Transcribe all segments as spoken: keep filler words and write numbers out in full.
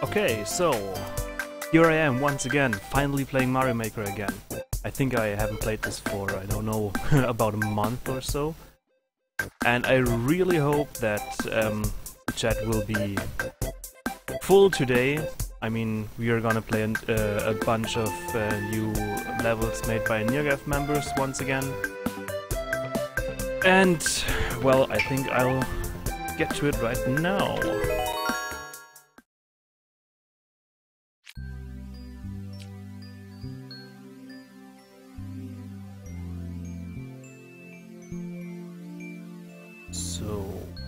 Okay, so here I am once again, finally playing Mario Maker again. I think I haven't played this for, I don't know, about a month or so. And I really hope that um, the chat will be full today. I mean, we are gonna play an, uh, a bunch of uh, new levels made by NeoGAF members once again. And, well, I think I'll get to it right now. So...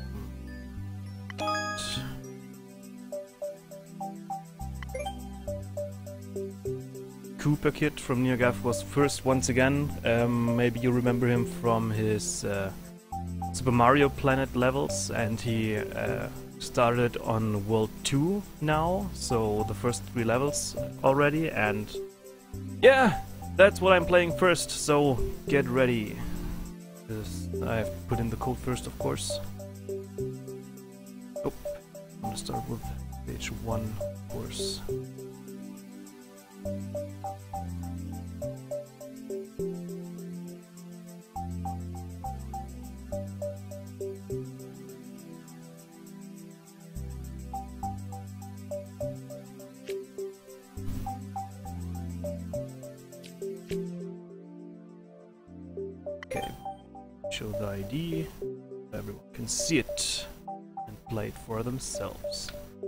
Koopa Kid from NeoGAF was first once again. Um, maybe you remember him from his uh, Super Mario Planet levels, and he uh, started on World two now, so the first three levels already, and yeah, that's what I'm playing first, so get ready. This, I have to put in the code first, of course. Oh, I'm gonna start with page one, of course. Okay, show the I D, everyone can see it and play it for themselves.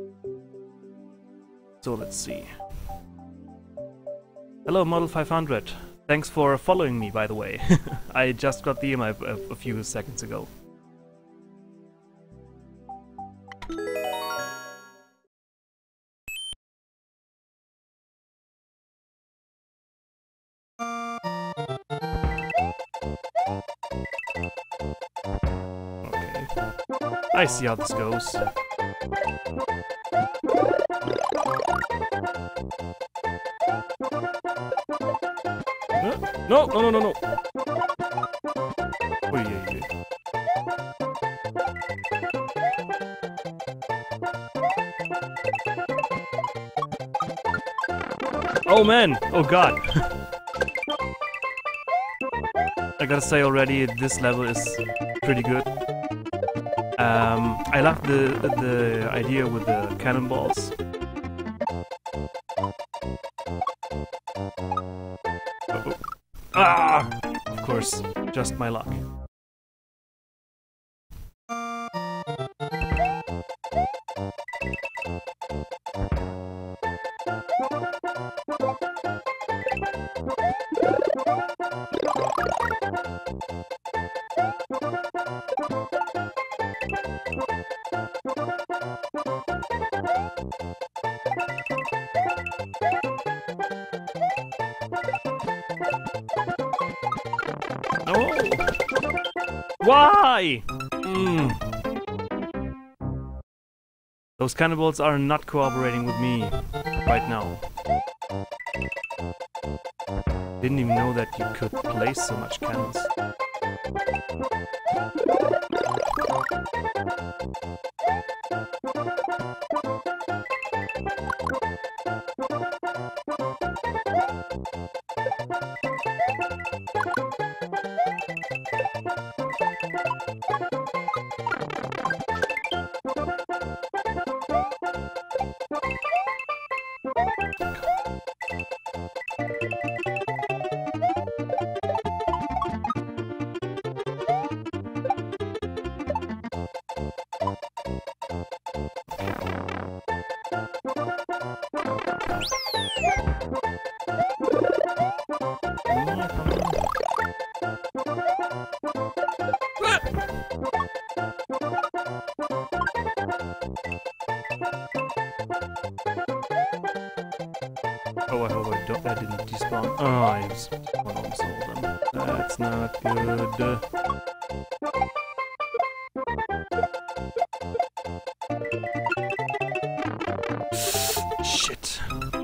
So let's see. Hello Model five hundred, thanks for following me, by the way. I just got the email a, a few seconds ago. I see how this goes. No, no, no, no, no. Oh, yeah, yeah. Oh man! Oh god! I gotta say already, this level is pretty good. Um, I love the the idea with the cannonballs. Uh-oh. Ah! Of course, just my luck. No! Why? Mm. Those cannonballs are not cooperating with me right now. Didn't even know that you could place so much cannons. Oh, I hope I, don't, I didn't despawn. Oh, I just almost sold them. That's not good. Shit.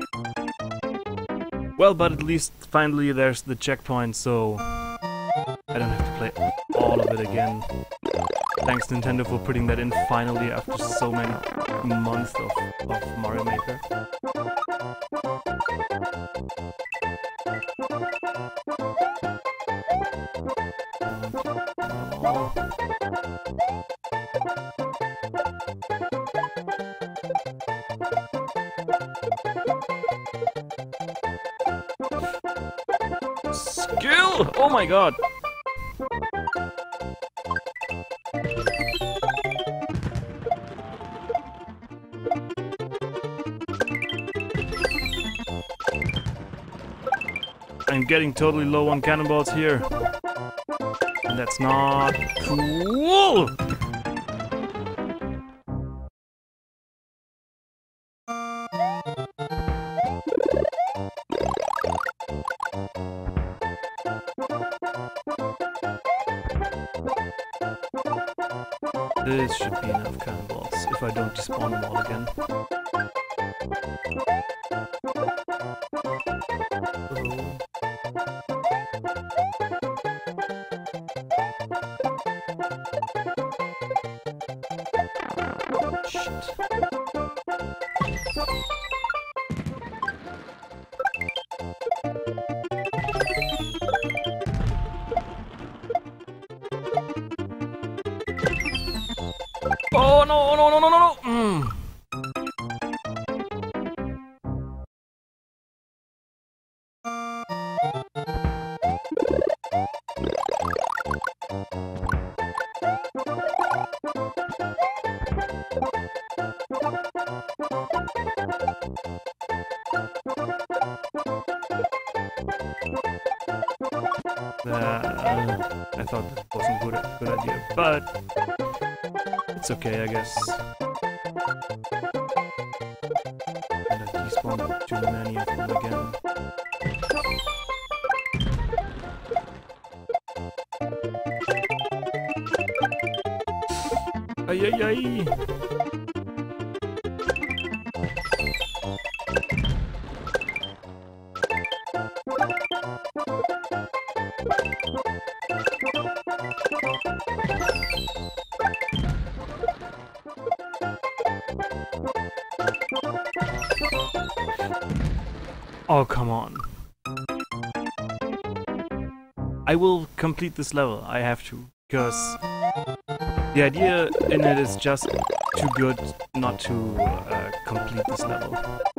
Well, but at least finally there's the checkpoint, so I don't have to play all of it again. Thanks Nintendo for putting that in finally after so many month of, of Mario Maker. Oh. Skill! Oh my god! I'm getting totally low on cannonballs here. And that's not cool! This should be enough cannonballs if I don't despawn them all again. Shit. Oh no, no, no, no, no, no! Mm. Uh, I thought that wasn't a good, good idea, but it's okay, I guess. And I despawned too many of them again. Ay ay ay! Oh, come on. I will complete this level, I have to, because the idea in it is just too good not to uh, complete this level.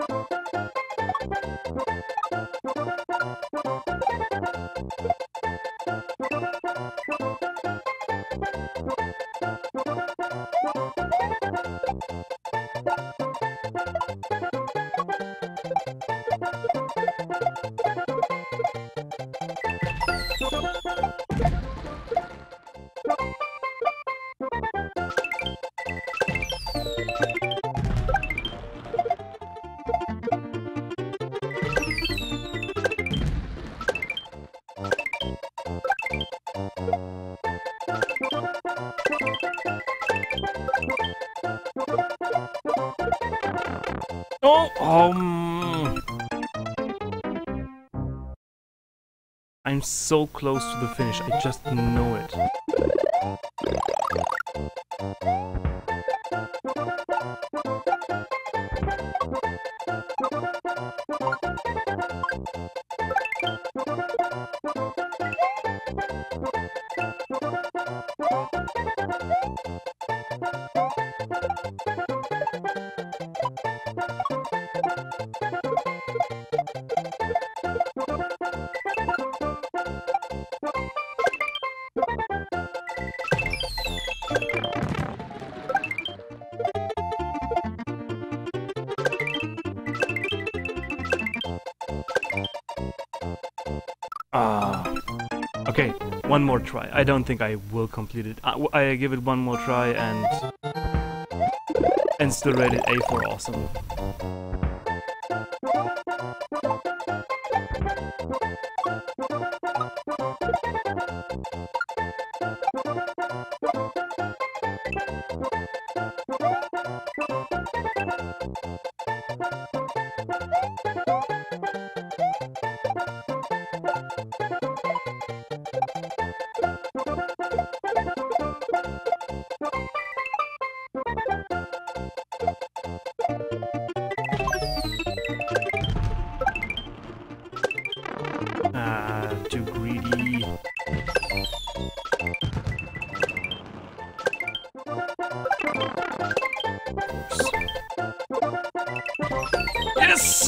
Oh, um, I'm so close to the finish, I just know it. Ah, okay, one more try. I don't think I will complete it. I, I give it one more try and and still rate it A for awesome.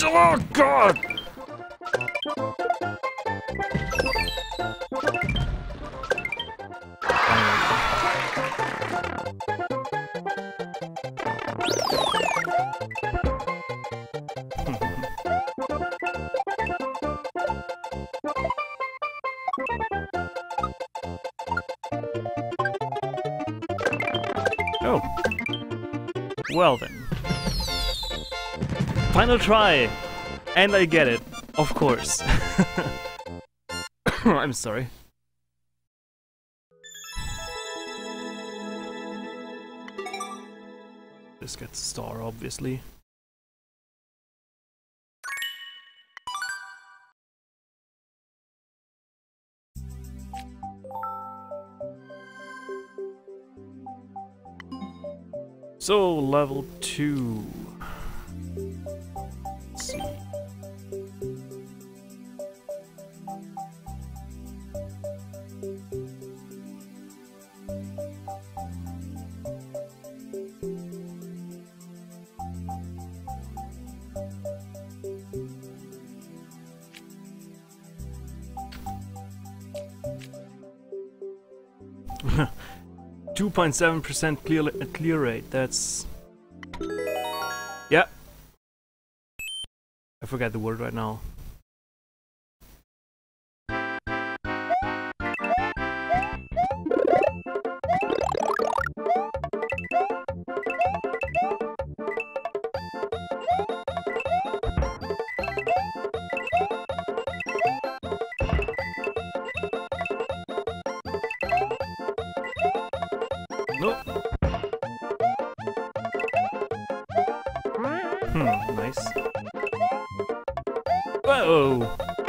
Oh god! Oh. Well then. Final try! And I get it. Of course. I'm sorry. This gets a star, obviously. So, level two. Let's see. two point seven percent clear clear rate. That's yeah. I forgot the word right now. Nope. Hmm, nice. Whoa!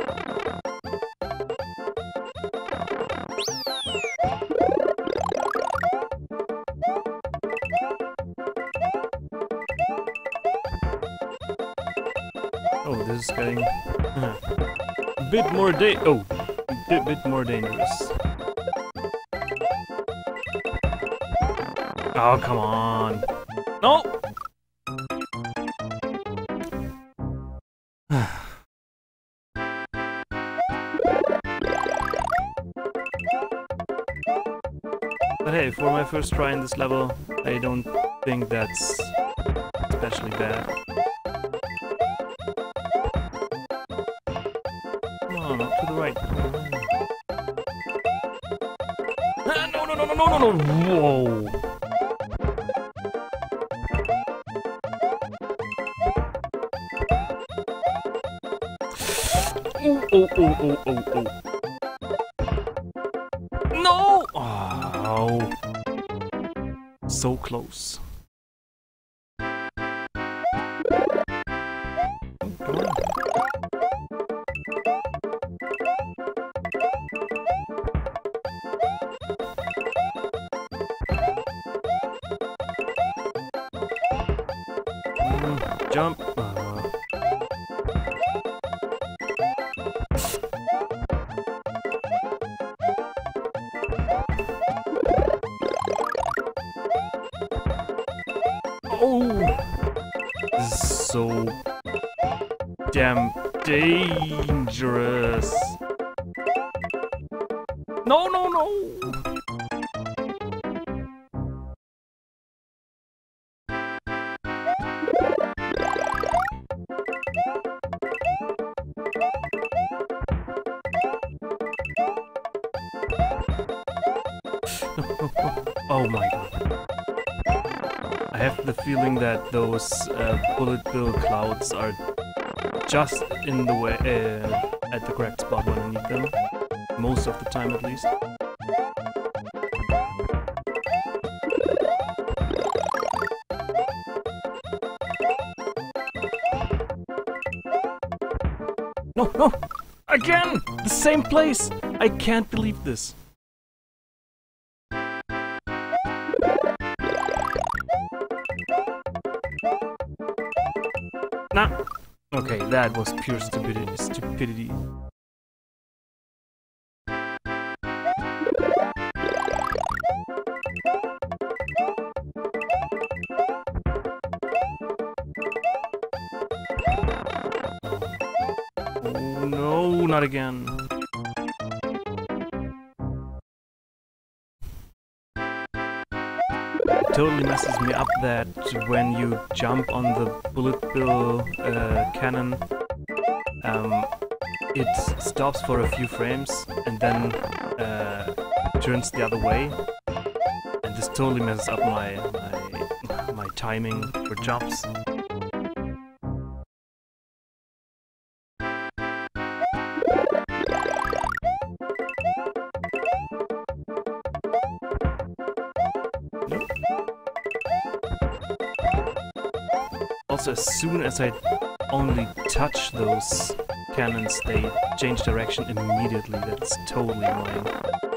Oh, this is getting uh, a bit more da- oh, a bit, bit more dangerous. Oh, come on. No! But hey, for my first try in this level, I don't think that's especially bad. Come on, up to the right. Ah, no, no, no, no, no, no, no! Whoa! Oh, oh, oh, oh, oh, oh. No! Oh. So close. Oh, come on. Mm, jump. Uh. Oh, this is so damn dangerous. No, no, no. Oh my god. I have the feeling that those uh, bullet bill clouds are just in the way, uh, at the correct spot when I need them. Most of the time, at least. No, no! Again! The same place! I can't believe this. Nah. Okay, that was pure stupidity. Stupidity. No, not again. It totally messes me up that when you jump on the bullet bill uh, cannon, um, it stops for a few frames and then uh, turns the other way. And this totally messes up my, my, my timing for jumps. Also, as soon as I only touch those cannons, they change direction immediately. That's totally annoying.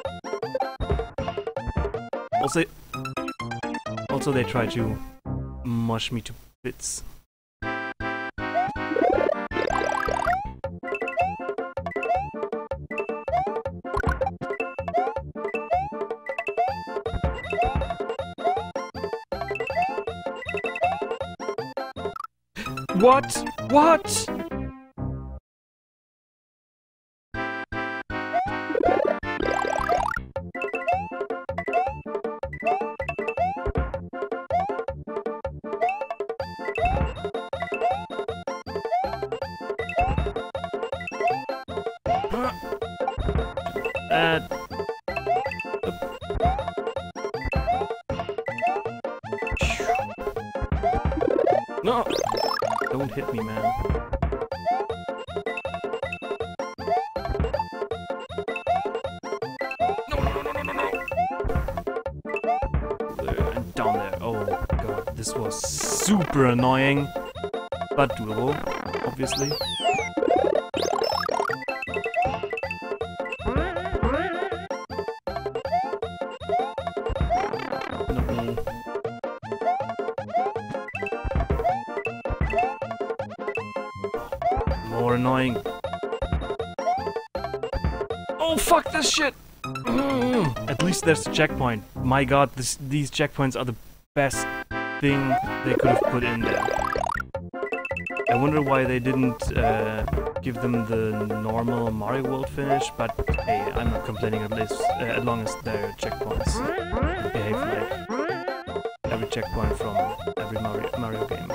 Also, also they try to mush me to bits. What? What? Uh, no! Don't hit me, man. No, no, no, no, no, no! There, and down there. Oh god, this was super annoying, but doable, obviously. More annoying. Oh fuck this shit! Mm. At least there's a checkpoint. My god, this, these checkpoints are the best thing they could have put in there. I wonder why they didn't uh, give them the normal Mario World finish, but hey, I'm not complaining at least uh, as long as their checkpoints behave like every checkpoint from every Mario, Mario game.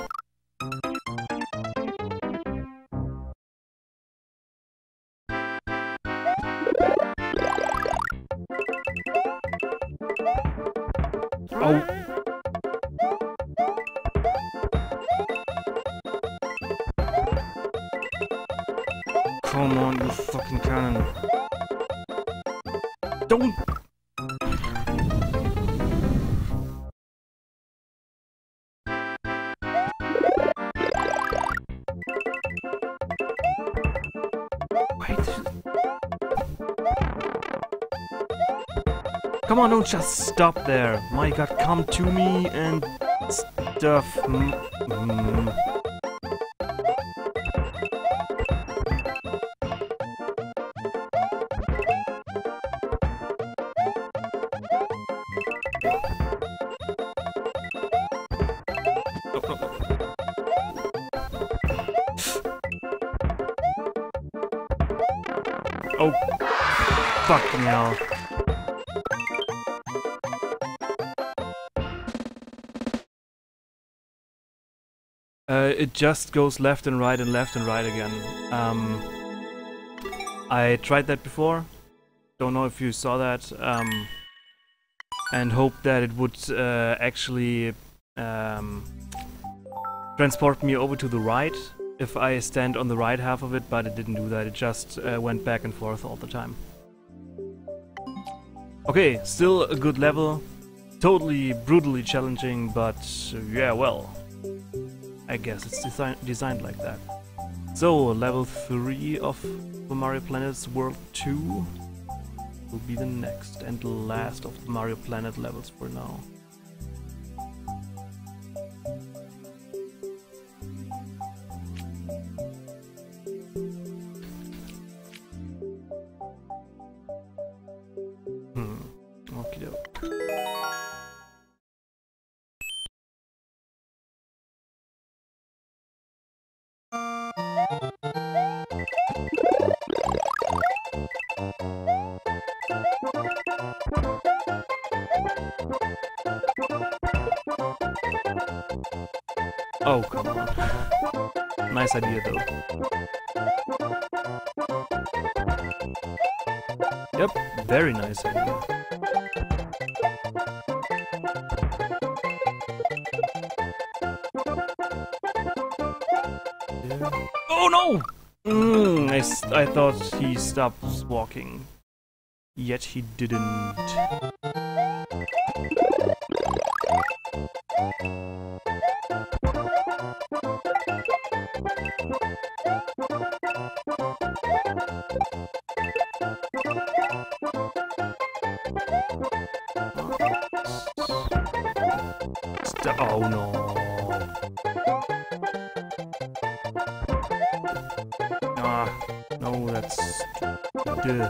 Oh. Come on, you fucking cannon. Don't. Wait. Come on, don't just stop there. My god, come to me and stuff. Mm. Mm. Oh, fucking hell. Uh, it just goes left and right and left and right again. Um, I tried that before. Don't know if you saw that. Um, and hoped that it would uh, actually um, transport me over to the right if I stand on the right half of it, but it didn't do that. It just uh, went back and forth all the time. Okay, still a good level. Totally brutally challenging, but uh, yeah, well. I guess it's desi designed like that. So, level three of the Mario Planet's World two will be the next and last of the Mario Planet levels for now. Hmm, okie doke. Oh, come on. Nice idea, though. Yep, very nice idea. Oh no! Mm, I, s I thought he stopped walking. Yet he didn't. St oh no. Ah, no, that's stupid.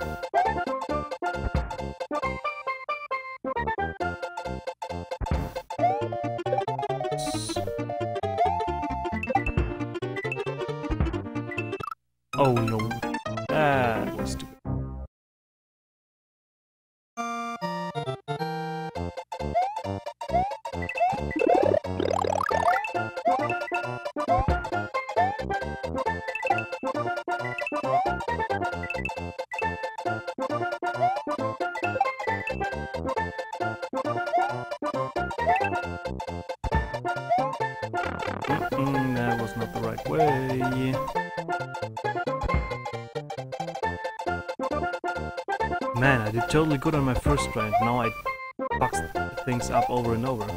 Oh no, that was stupid. Mm-mm, that was not the right way. Man, I did totally good on my first try, and now I fuck things up over and over.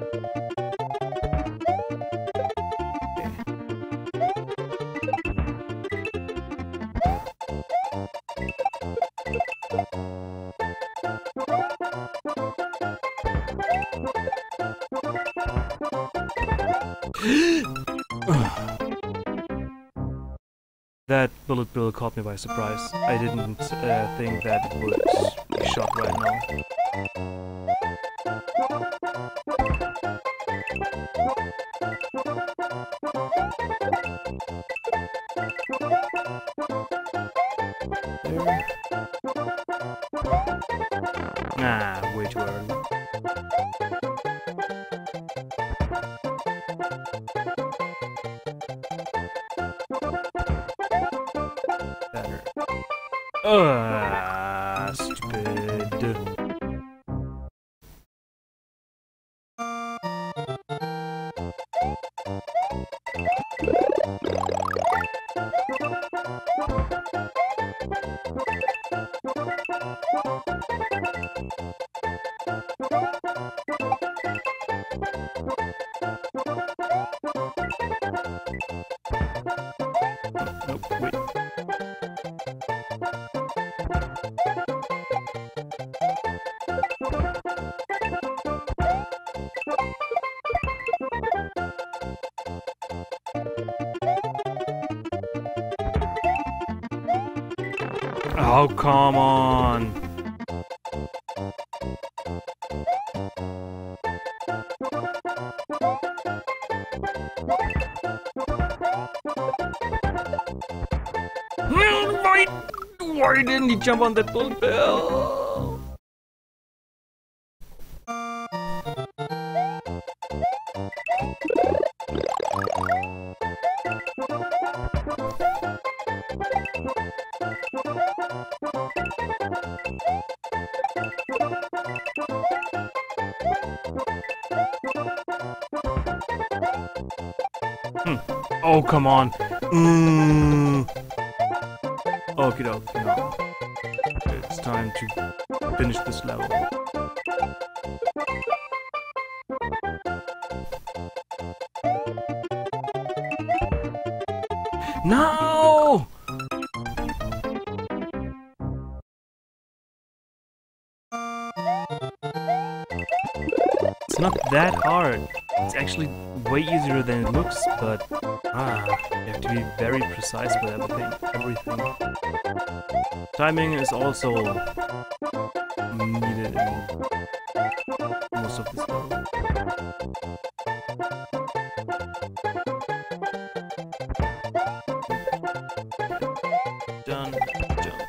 That bullet bill caught me by surprise. I didn't uh, think that it would be shot right now. There. Ah, way too early. Better. Ah, stupid. Nope, wait. Oh, come on. Why, why didn't he jump on that bullet bill? Hmm. Oh, come on. Mm. Okie dokie, no. It's time to finish this level. No! It's not that hard. It's actually way easier than it looks, but ah, you have to be very precise with everything. Everything. Timing is also needed in most of this level. Done. Jump.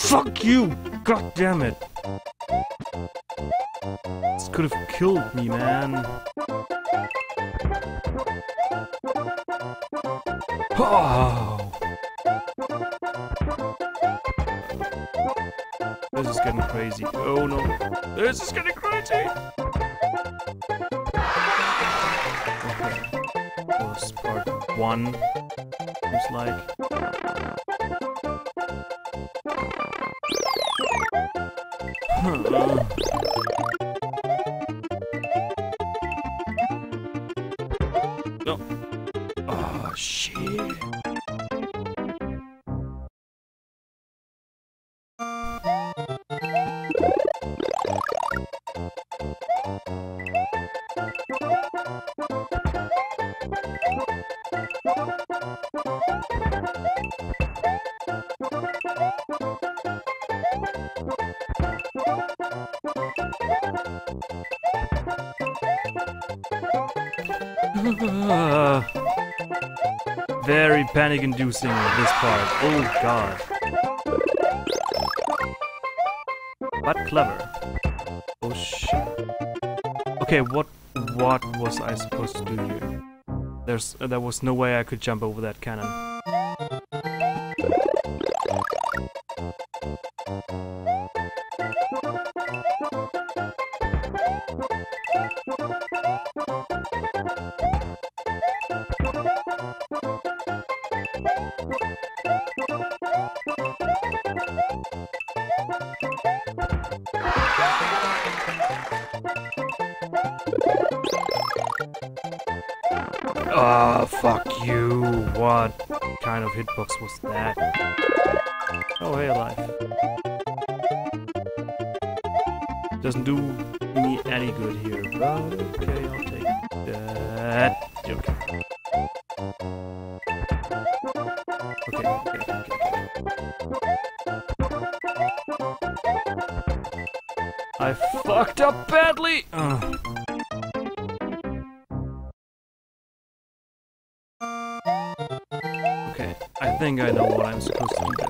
Fuck you! God damn it! This could have killed me, man. Oh! This is getting crazy. Oh no. This is getting crazy! Okay. That was part one. Seems like. Huh. No. Oh shit. Very panic-inducing this part. Oh god. But clever. Oh shit. Okay, what what was I supposed to do here? There's uh, there was no way I could jump over that cannon. Ah, oh, fuck you. What kind of hitbox was that? Oh, hey, alive. Doesn't do me any good here, but okay, I'll take that. Okay. Okay, okay, okay, okay. I fucked up badly! Ugh. I think I know what I'm supposed to do there.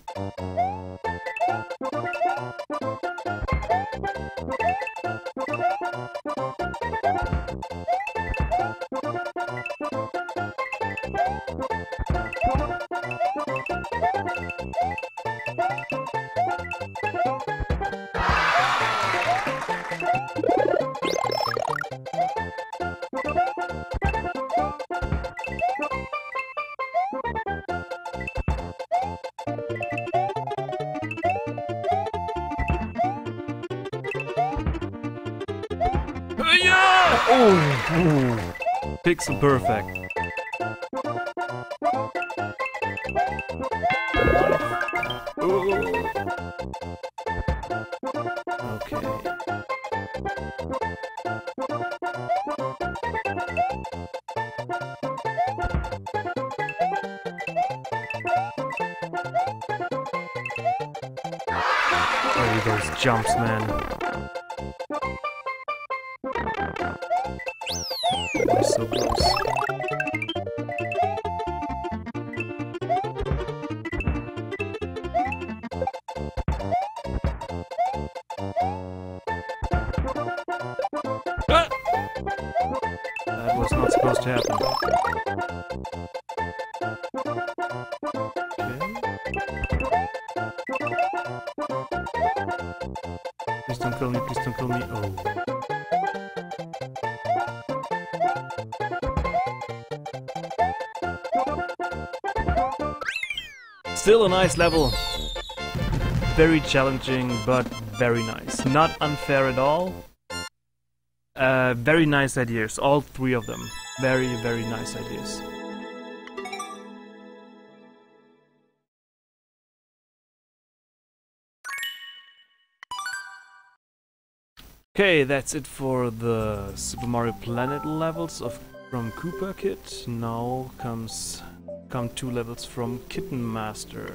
Yeah! Oh, oh, pixel perfect. Oh. Okay. Oh, those jumps, man. We're so close. Ah! That was not supposed to happen. Okay. Please don't kill me, please don't kill me. Oh. Still a nice level. Very challenging, but very nice. Not unfair at all. Uh, very nice ideas, all three of them. Very, very nice ideas. Okay, that's it for the Super Mario Planet levels of from Koopa Kid. Now comes come two levels from Kitten Master.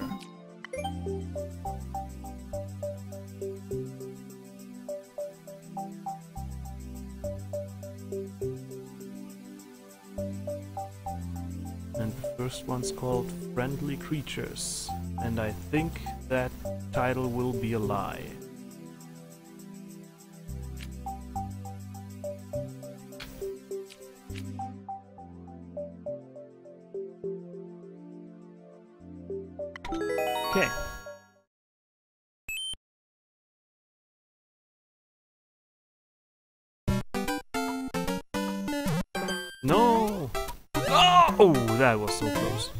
And the first one's called Friendly Creatures. And I think that title will be a lie. Okay. No! Oh! Oh, that was so close.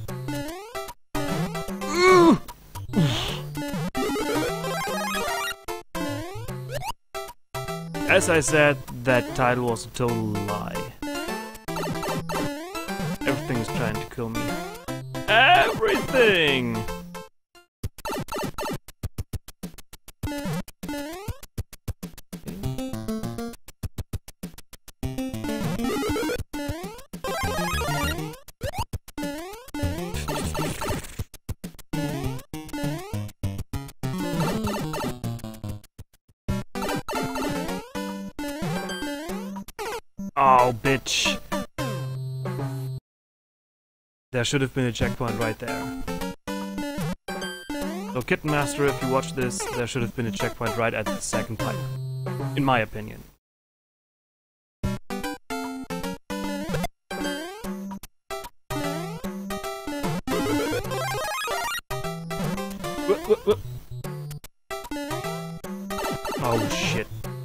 As I said, that title was a total lie. Everything is trying to kill me. Everything! Oh, bitch. There should have been a checkpoint right there. So, Kitten Master, if you watch this, there should have been a checkpoint right at the second pipe. In my opinion. Whoop, whoop, whoop. Oh, shit.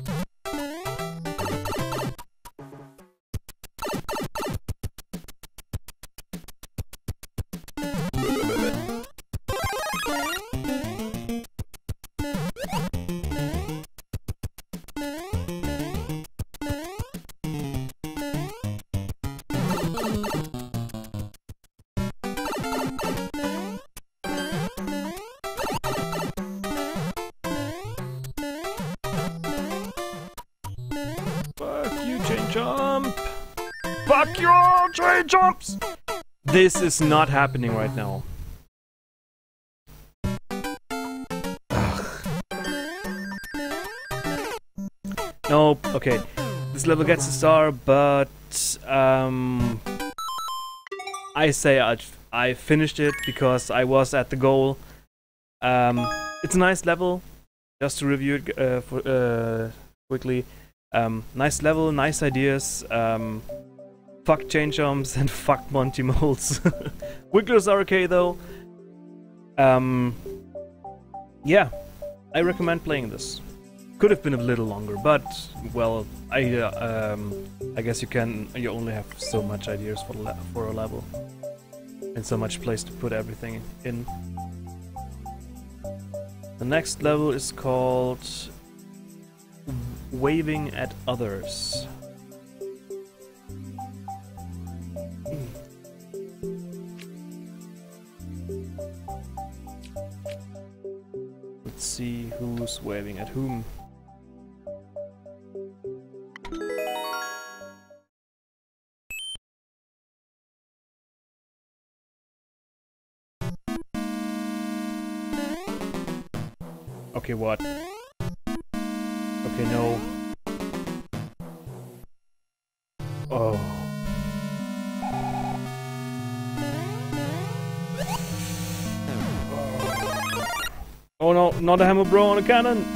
Fuck you, chain jump! Fuck your chain jumps! This is not happening right now. Ugh. Nope, okay. This level gets a star, but um, I say I, I finished it because I was at the goal. Um, it's a nice level. Just to review it uh, for, uh, quickly. Um, nice level, nice ideas. Um, fuck chain jumps and fuck Monty Moles. Wigglers are okay though. Um, yeah, I recommend playing this. Could have been a little longer, but well, I uh, um, I guess you can. You only have so much ideas for le for a level, and so much place to put everything in. The next level is called Waving at Others. Let's see who's waving at whom. Okay, what? Okay, no. Oh. Oh no, not a hammer bro on a cannon!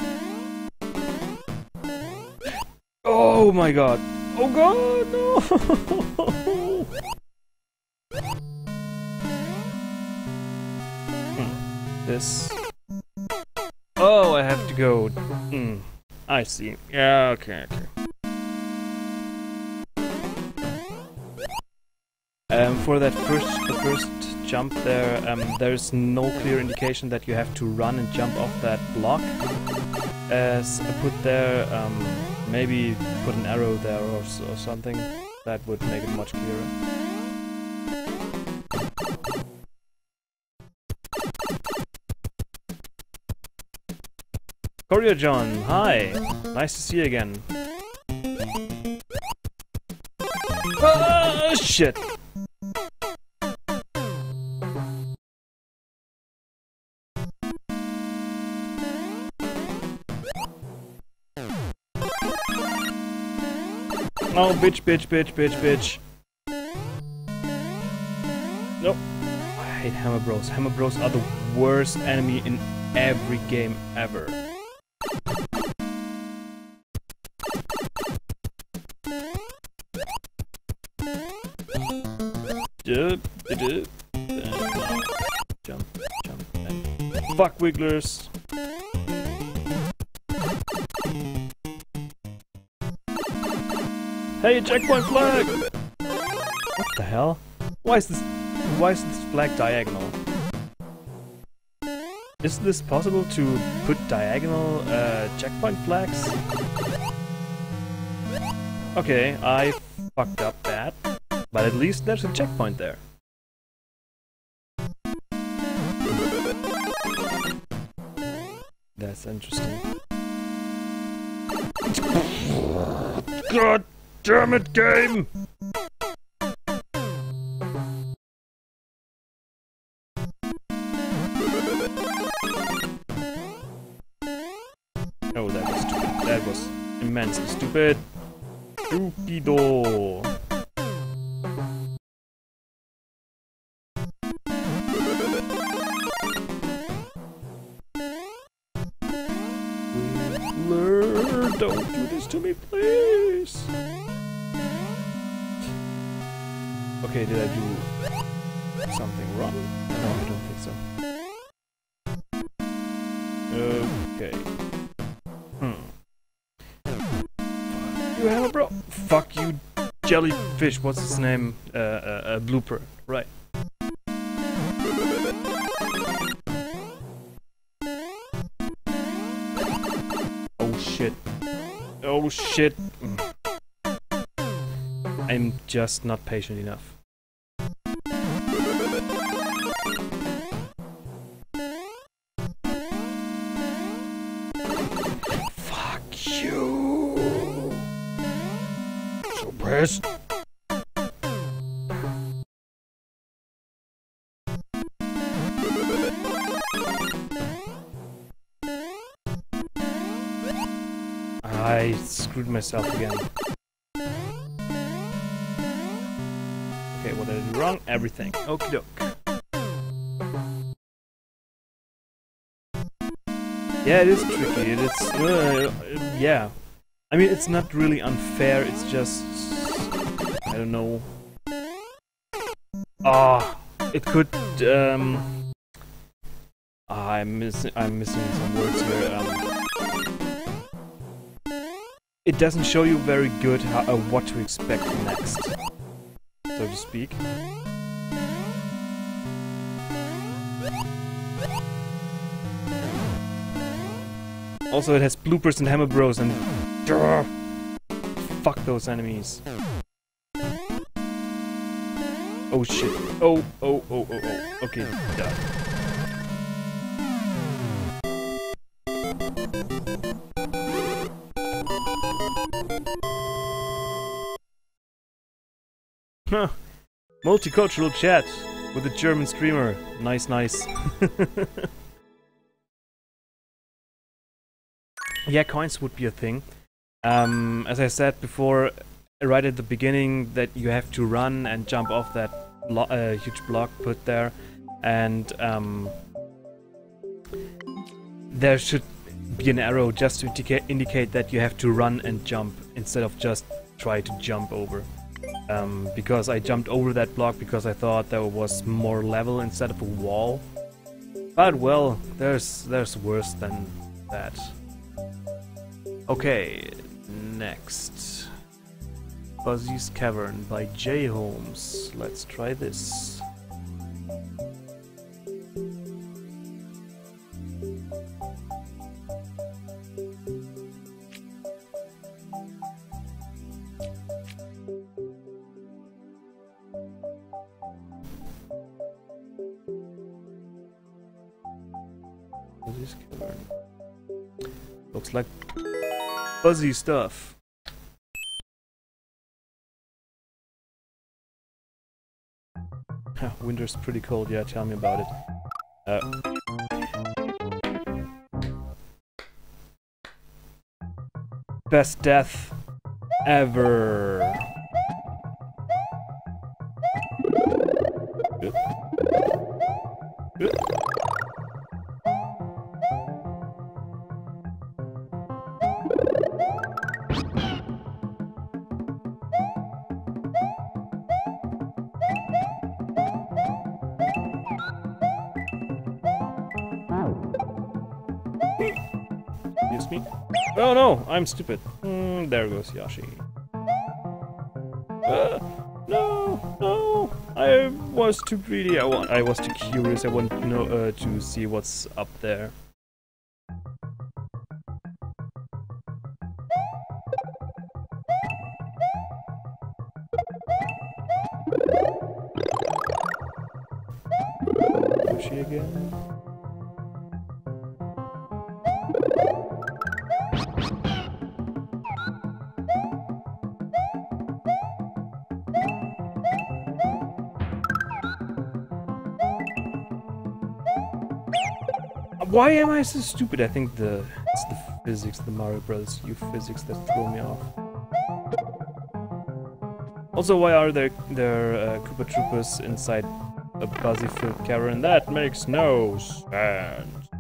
Oh my god! Oh god, no! hmm. This... Oh, I have to go. Hmm. I see. Yeah, okay, okay. Um, for that first, the first jump there, um, there's no clear indication that you have to run and jump off that block. As I put there, um, maybe put an arrow there or, or something. That would make it much clearer. Courier John, hi! Nice to see you again. Ah, shit! Oh, bitch, bitch, bitch, bitch, bitch. Nope. I hate Hammer Bros. Hammer Bros are the worst enemy in every game ever. Jump, jump, jump, and fuck wigglers. Hey, checkpoint flag! What the hell? Why is this? Why is this flag diagonal? Is this possible to put diagonal uh, checkpoint flags? Okay, I fucked up that, but at least there's a checkpoint there. That's interesting. God damn it, game! Oh, that was stupid. That was immensely stupid. Stupido. Wiggler, don't do this to me, please. Okay, did I do something wrong? No, I don't think so. Okay. Hmm. You hammer, bro. Fuck you, jellyfish. What's his name? Uh, uh, uh blooper. Right. Oh shit. Oh shit. I'm just not patient enough. Press. I screwed myself again. Okay, what did I do wrong? Everything. Okie doke. Yeah, it is tricky. It is. Uh, yeah. I mean, it's not really unfair. It's just. I don't know. Ah, oh, it could. Um, oh, I'm missing. I'm missing some words here. Um, it doesn't show you very good how, uh, what to expect next, so to speak. Also, it has bloopers and hammer bros and. Uh, fuck those enemies. Oh shit. Oh, oh, oh, oh, oh. Okay, duh. Huh. Multicultural chat with a German streamer. Nice, nice. Yeah, coins would be a thing. Um, as I said before, right at the beginning, that you have to run and jump off that blo uh, huge block put there, and um, there should be an arrow just to indica indicate that you have to run and jump instead of just try to jump over. Um, because I jumped over that block because I thought there was more level instead of a wall. But well, there's there's worse than that. Okay, next. Fuzzy's Cavern by J. Holmes. Let's try this. Fuzzy's Cavern. Looks like fuzzy stuff. Winter's pretty cold, yeah, tell me about it. Uh, best death ever. excuse me. Oh no, I'm stupid. Mm, there goes Yoshi. Uh, no, no, I was too greedy. I want. I was too curious. I wanted to know uh, to see what's up there. Yoshi again. Why am I so stupid? I think the it's the physics, the Mario Bros. U physics that throw me off. Also, why are there there uh, Koopa Troopers inside a buzzy-filled cavern? That makes no sense.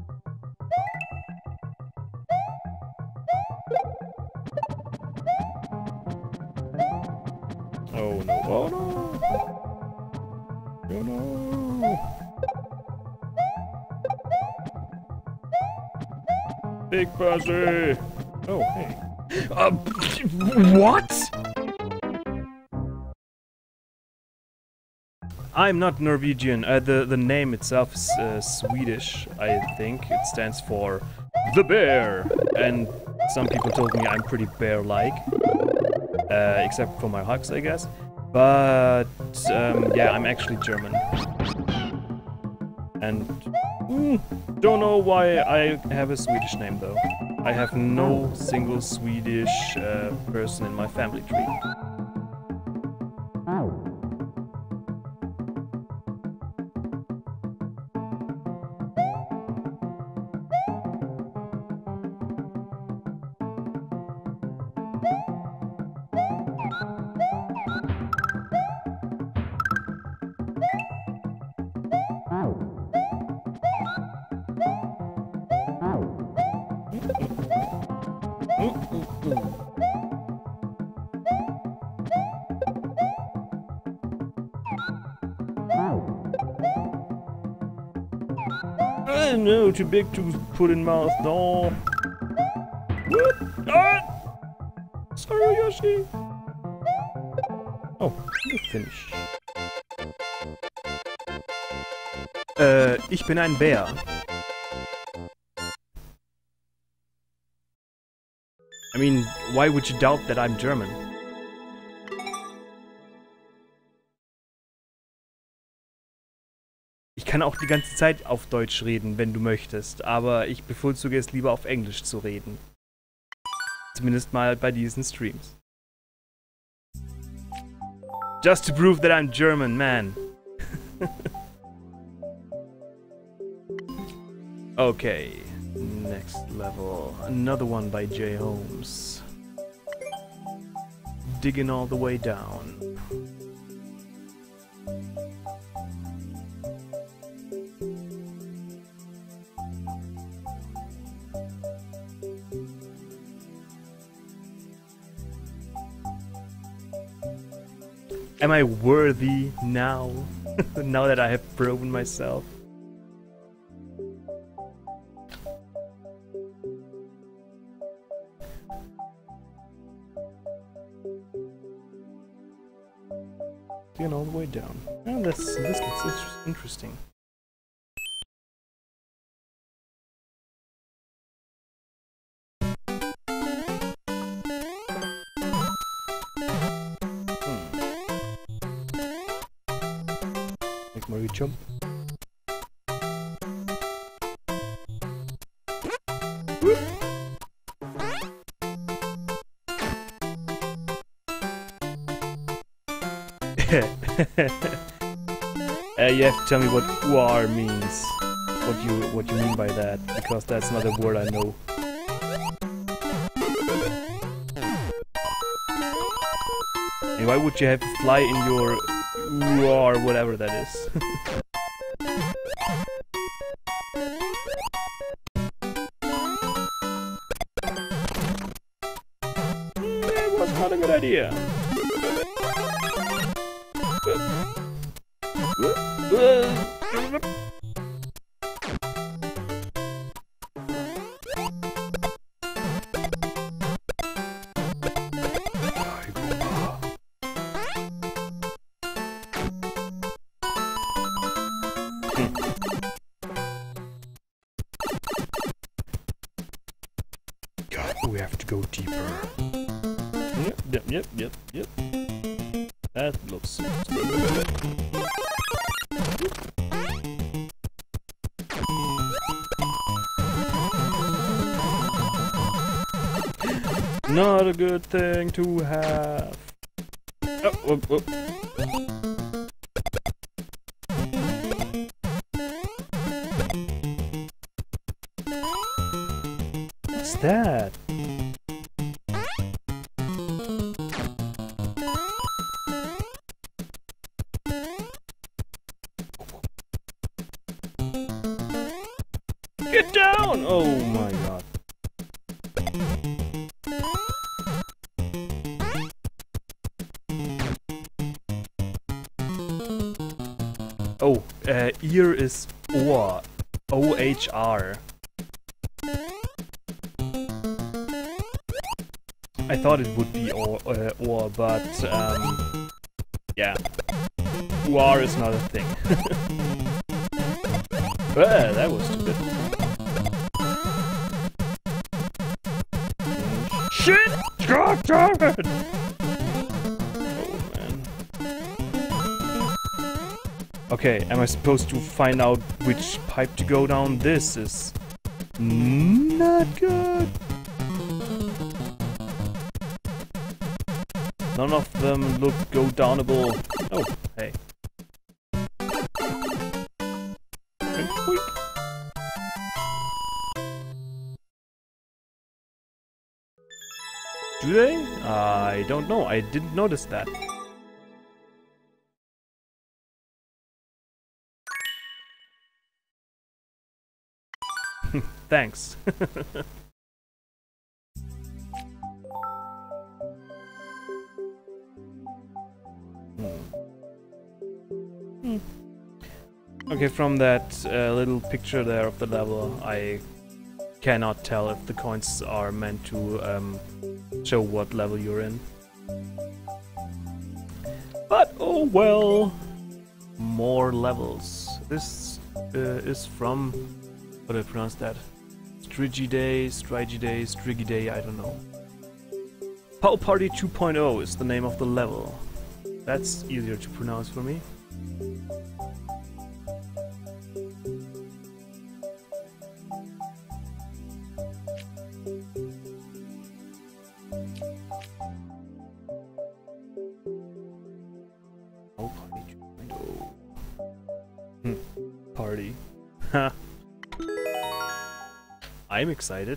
Oh no! Oh no! Oh no! Big Buzzy! Oh, hey. Uh, what? I'm not Norwegian. Uh, the, the name itself is uh, Swedish, I think. It stands for the bear. And some people told me I'm pretty bear-like. Uh, except for my hugs, I guess. But, um, yeah, I'm actually German. And... Mm, don't know why I have a Swedish name though. I have no single Swedish uh, person in my family tree. Uh, no, too big to put in mouth. No. What? Ah! Sorry, Yoshi. Oh, you finish. Äh, ich bin ein Bär. I mean, why would you doubt that I'm German? Ich kann auch die ganze Zeit auf Deutsch reden, wenn du möchtest, aber ich bevorzuge es lieber auf Englisch zu reden. Zumindest mal bei diesen Streams. Just to prove that I'm German, man. Okay, next level. Another one by J. Holmes. Digging all the way down. Am I worthy now? Now that I have proven myself? Going all the way down. Oh, that's, this looks interesting. Mario jump. uh, you have to tell me what "war" means. What you what you mean by that, because that's not a word I know. And why would you have to fly in your or whatever that is? That was not a good idea. we have to go deeper. Yep, yep, yep, yep, yep. That looks... Not a good thing to have. Oh, oh, oh. What's that? Get down! Oh my god. Oh, uh, ear is ohr. O H R. I thought it would be or, uh, or but um, yeah, U R is not a thing. Ah, that was stupid. Shit! God damn it! Oh man. Okay, am I supposed to find out which pipe to go down? This is not good. None of them look go downable. Oh, hey. Quick. Do they? I don't know. I didn't notice that. Thanks. Hmm. Okay, from that uh, little picture there of the level, I cannot tell if the coins are meant to um, show what level you're in. But oh well, more levels. This uh, is from, how do I pronounce that? Strigidae, Strigidae, Strigidae, I don't know. Pow Party two point oh is the name of the level. That's easier to pronounce for me. Pow Party two point oh. Hmm. Party. Ha. I'm excited.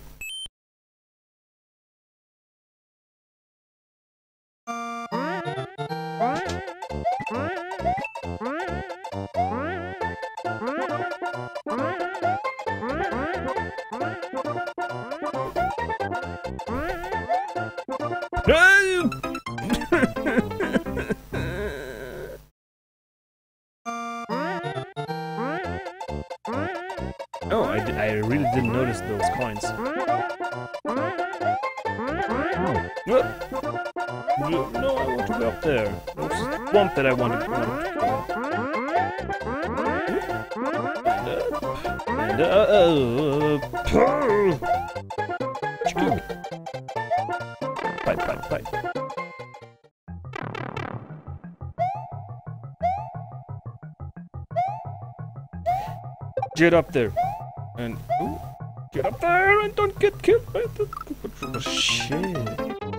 Oh, I, d I really didn't notice those coins. No, no, I want to go up there. There's a swamp that I want to go. And up. And up. Pipe, pipe, pipe. Get up there. And ooh, get up there and don't get killed by the oh, shit.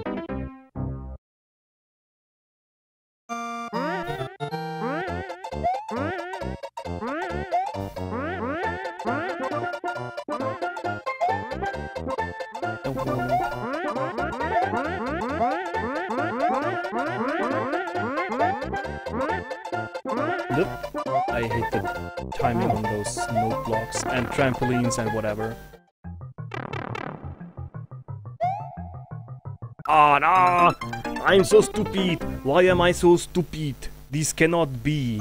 Look, I hate the timing on those note blocks and trampolines and whatever. Ah, no! I'm so stupid! Why am I so stupid? This cannot be.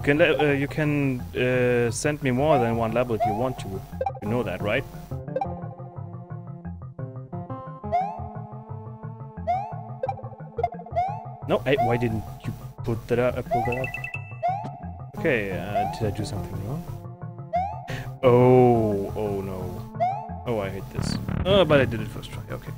You can uh, you can uh, send me more than one level if you want to. You know that, right? No, hey, why didn't you put that up? Uh, pull that up? Okay, uh, did I do something wrong? Oh, oh no. Oh, I hate this. Oh, but I did it first try. Okay.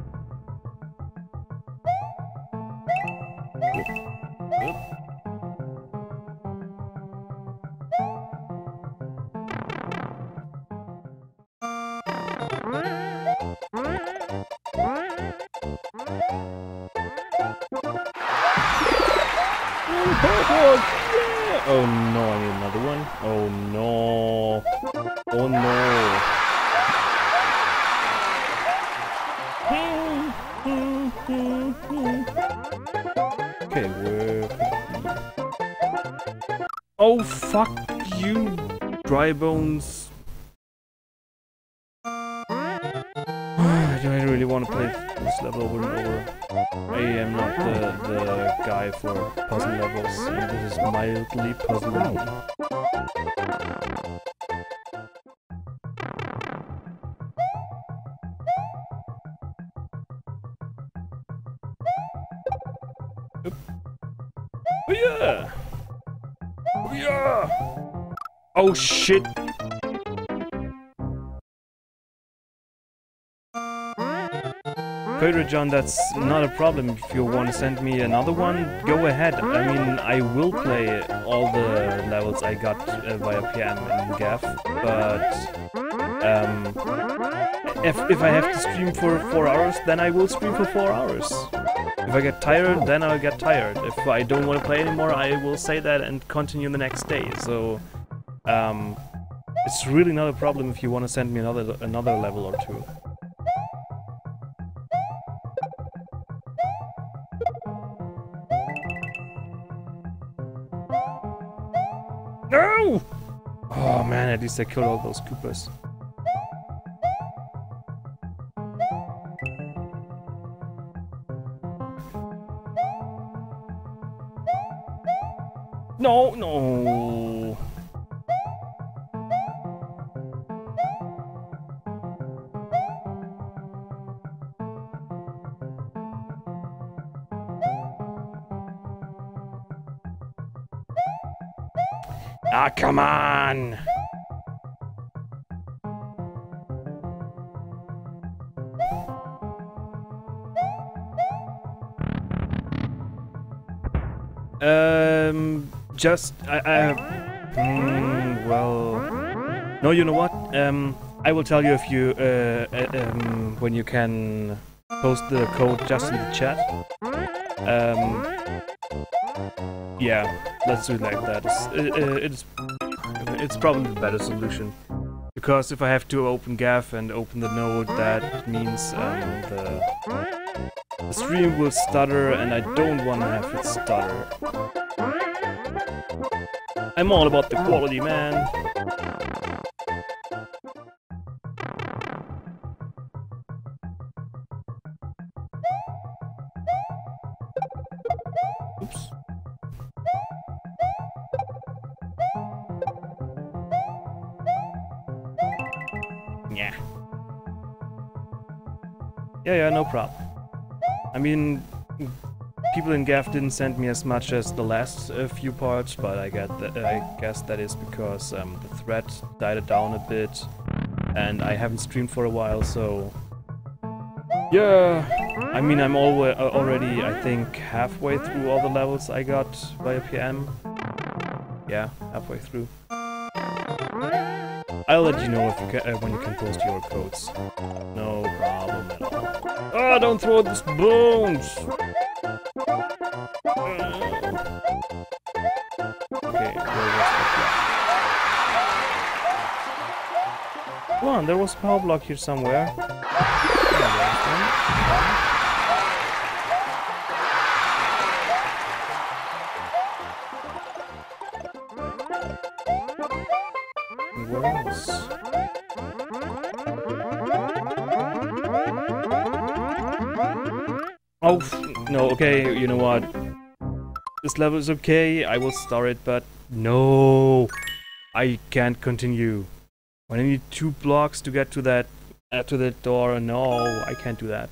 Oh no, I need another one. Oh no. Oh no. Okay, where could it be? Oh fuck you, dry bones. Do I really want to play this level over and over? I am not the, the guy for puzzle levels, and this is mildly puzzling me. Oop. Oh yeah! Oh yeah! Oh shit! Pedro John, that's not a problem. If you want to send me another one, go ahead. I mean, I will play all the levels I got uh, via P M and G A F, but um, if, if I have to stream for four hours, then I will stream for four hours. If I get tired, then I'll get tired. If I don't want to play anymore, I will say that and continue the next day. So, um, it's really not a problem if you want to send me another another level or two. No! Oh man, at least I killed all those Koopas. No, no. Ah, come on! Um, just, I, I, mm, well, no, you know what, um, I will tell you if you, uh, uh, um, when you can post the code just in the chat. Um, yeah, let's do it like that. It's, uh, it's, it's probably the better solution. Because if I have to open G A F and open the node, that means um, the, the stream will stutter, and I don't want to have it stutter. I'm all about the quality, man. Oops. Yeah. Yeah, yeah, no problem. I mean, people in G A F didn't send me as much as the last uh, few parts, but I get that, I guess that is because um, the thread died down a bit, and I haven't streamed for a while, so yeah. I mean, I'm alwa uh, already, I think, halfway through all the levels I got via P M. Yeah, halfway through. I'll let you know if you ca uh, when you can post your codes. No problem at all. Ah, oh, don't throw these bones! Okay, where was the block? Come on, there was a power block here somewhere. Where else? Oh, no, okay, you know what? This level is okay, I will start it, but No! I can't continue. When I need two blocks to get to that uh, to the door, no, I can't do that.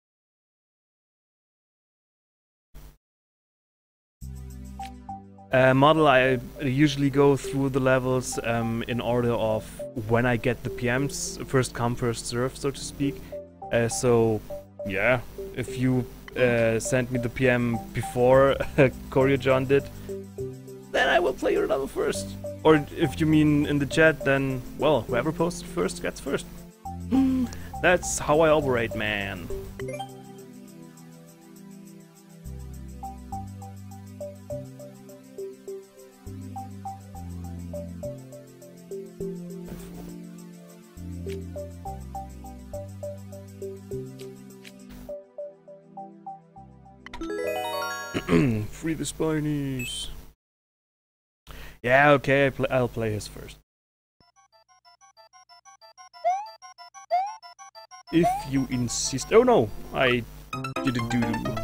Uh, model, I usually go through the levels um, in order of when I get the P Ms, first come, first serve, so to speak. Uh, so, yeah, if you uh, send me the P M before Choreo John did, then I will play your level first. Or if you mean in the chat, then, well, whoever posted first gets first. That's how I operate, man. Free the spinies. Yeah, okay, I pl I'll play his first. If you insist. Oh no, I did a doo-doo.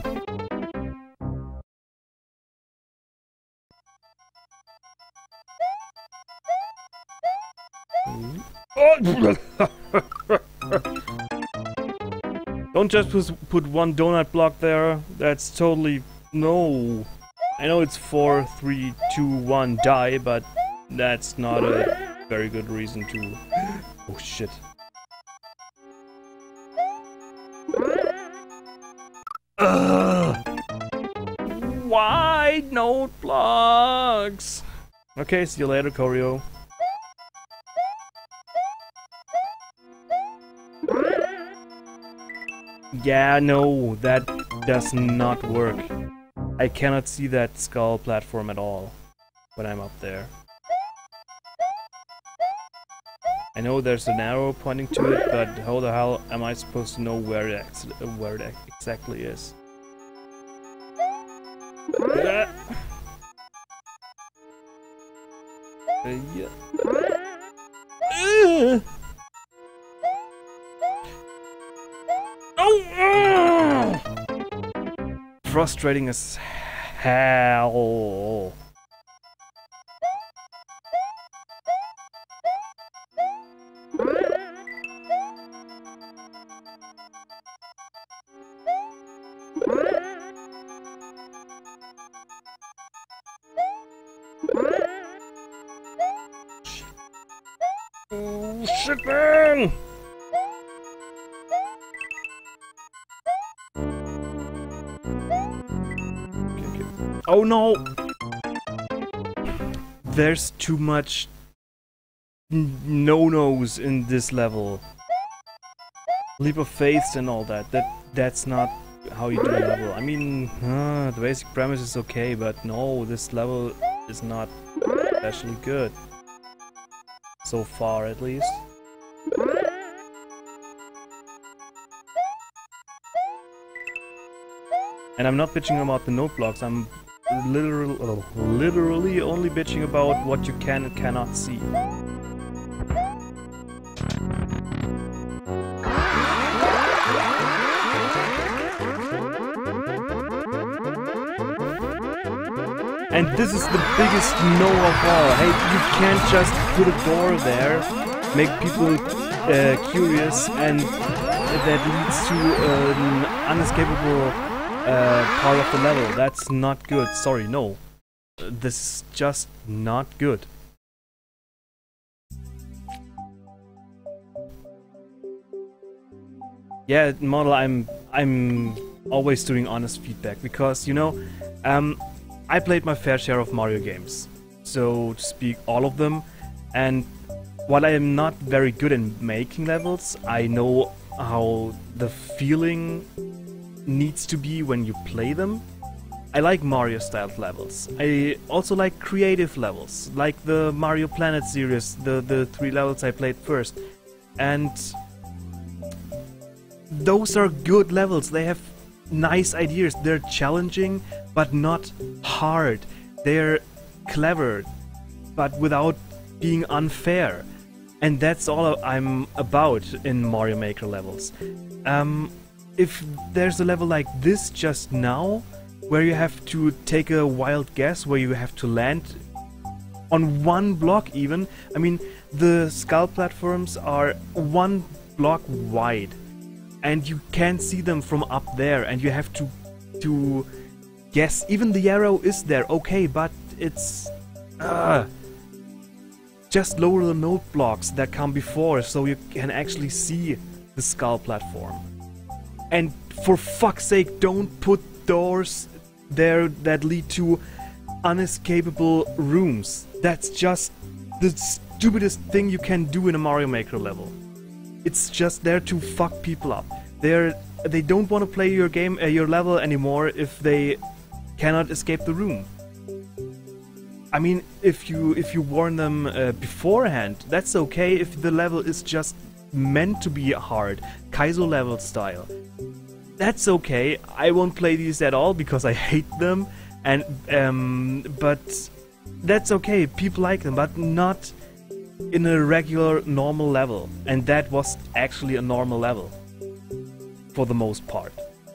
Don't just put one donut block there. That's totally no. I know it's four, three, two, one, die, but that's not a very good reason to. Oh shit. Ugh. Why no blocks? Okay, see you later, Choreo. Yeah, no, that does not work. I cannot see that skull platform at all when I'm up there. I know there's an arrow pointing to it, but how the hell am I supposed to know where it, ex where it exactly is? Uh, yeah. Uh. Oh! Uh. Frustrating as hell. Oh, shit, man! Okay, okay. Oh no! There's too much no-nos in this level. Leap of faith and all that. That that's not how you do a level. I mean, uh, the basic premise is okay, but no, this level is not especially good. So far, at least. And I'm not bitching about the note blocks, I'm literally, oh, literally only bitching about what you can and cannot see. And this is the biggest no of all. Hey, you can't just put a door there, make people uh, curious, and that leads to an unescapable uh, part of the level. That's not good. Sorry, no. This is just not good. Yeah, model, I'm I'm always doing honest feedback because, you know, um, I played my fair share of Mario games, so to speak, all of them, and while I am not very good in making levels, I know how the feeling needs to be when you play them. I like Mario-styled levels. I also like creative levels, like the Mario Planet series, the, the three levels I played first, and those are good levels. They have nice ideas. They're challenging, but not hard. They're clever, but without being unfair. And that's all I'm about in Mario Maker levels. Um, if there's a level like this just now, where you have to take a wild guess, where you have to land on one block even. I mean, the skull platforms are one block wide, and you can't see them from up there, and you have to to guess. Even the arrow is there, okay, but it's uh, just lower the note blocks that come before, so you can actually see the skull platform. And for fuck's sake, don't put doors there that lead to unescapable rooms. That's just the stupidest thing you can do in a Mario Maker level. It's just there to fuck people up. They're they don't want to play your game, uh, your level anymore if they cannot escape the room. I mean, if you if you warn them uh, beforehand, that's okay. If the level is just meant to be hard, Kaizo level style, that's okay. I won't play these at all because I hate them. And um, but that's okay. People like them, but not in a regular normal level. And that was actually a normal level for the most part.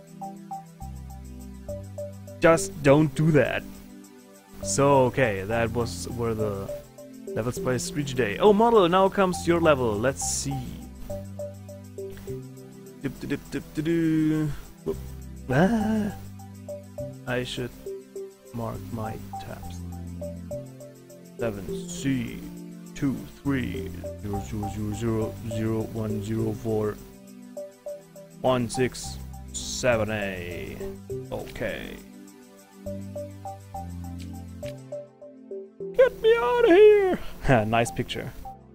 Just don't do that. So okay, that was where the levels by Street Day. Oh, model, now comes your level. Let's see. Dip, dip, dip, dip, dip. Ah. I should mark my tabs. Seven C two three zero zero zero zero zero one zero four one six seven A. Okay. Get me out of here! Nice picture.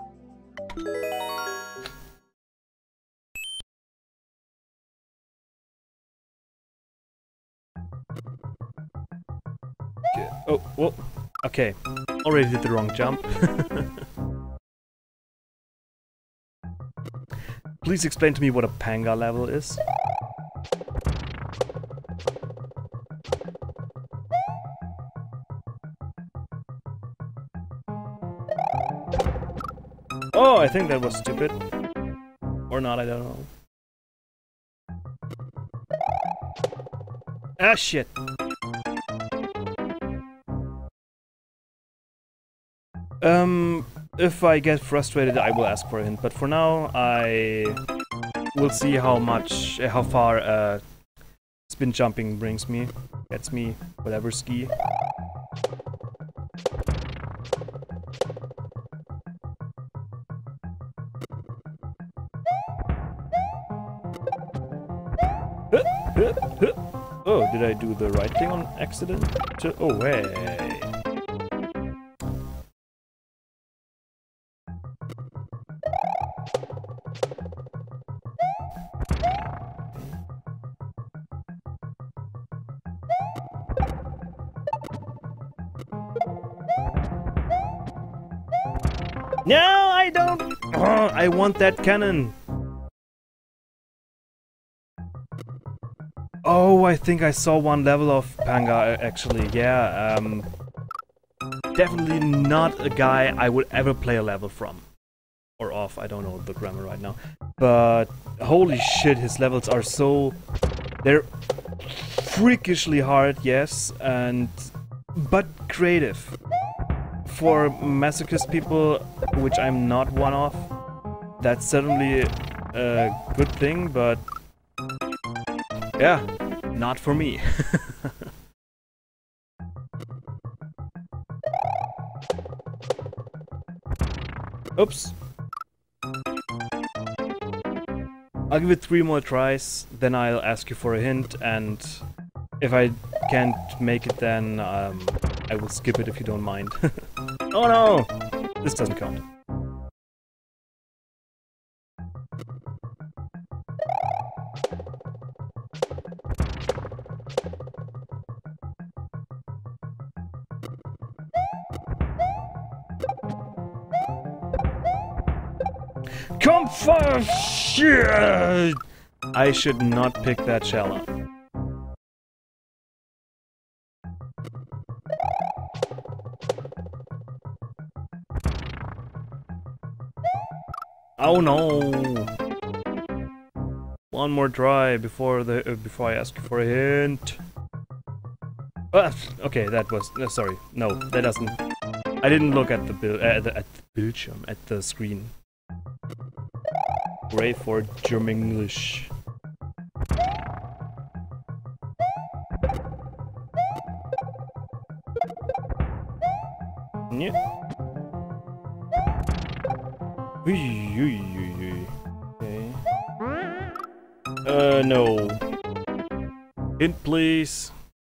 Oh, whoa. Okay. Already did the wrong jump. Please explain to me what a Panga level is. Oh, I think that was stupid. Or not, I don't know. Ah, shit. Um, if I get frustrated, I will ask for a hint. But for now, I will see how much, uh, how far uh, spin jumping brings me, gets me, whatever ski. Oh, did I do the right thing on accident? Oh, hey. No, I don't. Oh, I want that cannon. Oh, I think I saw one level of Panga, actually. Yeah, um... definitely not a guy I would ever play a level from. Or off, I don't know the grammar right now. But holy shit, his levels are so... they're freakishly hard, yes, and... but creative. For masochist people, which I'm not one of, that's certainly a good thing, but... yeah, not for me. Oops. I'll give it three more tries, then I'll ask you for a hint, and if I can't make it, then um, I will skip it if you don't mind. Oh no! This doesn't count. Come for shit! I should not pick that shell up. Oh no! One more try before the uh, before I ask you for a hint. Ah, okay, that was uh, sorry. No, that doesn't I didn't look at the bill uh, at the, at the Bildschirm, at the screen. Pray for German English. Yeah. Okay. Uh, no. Hint, please.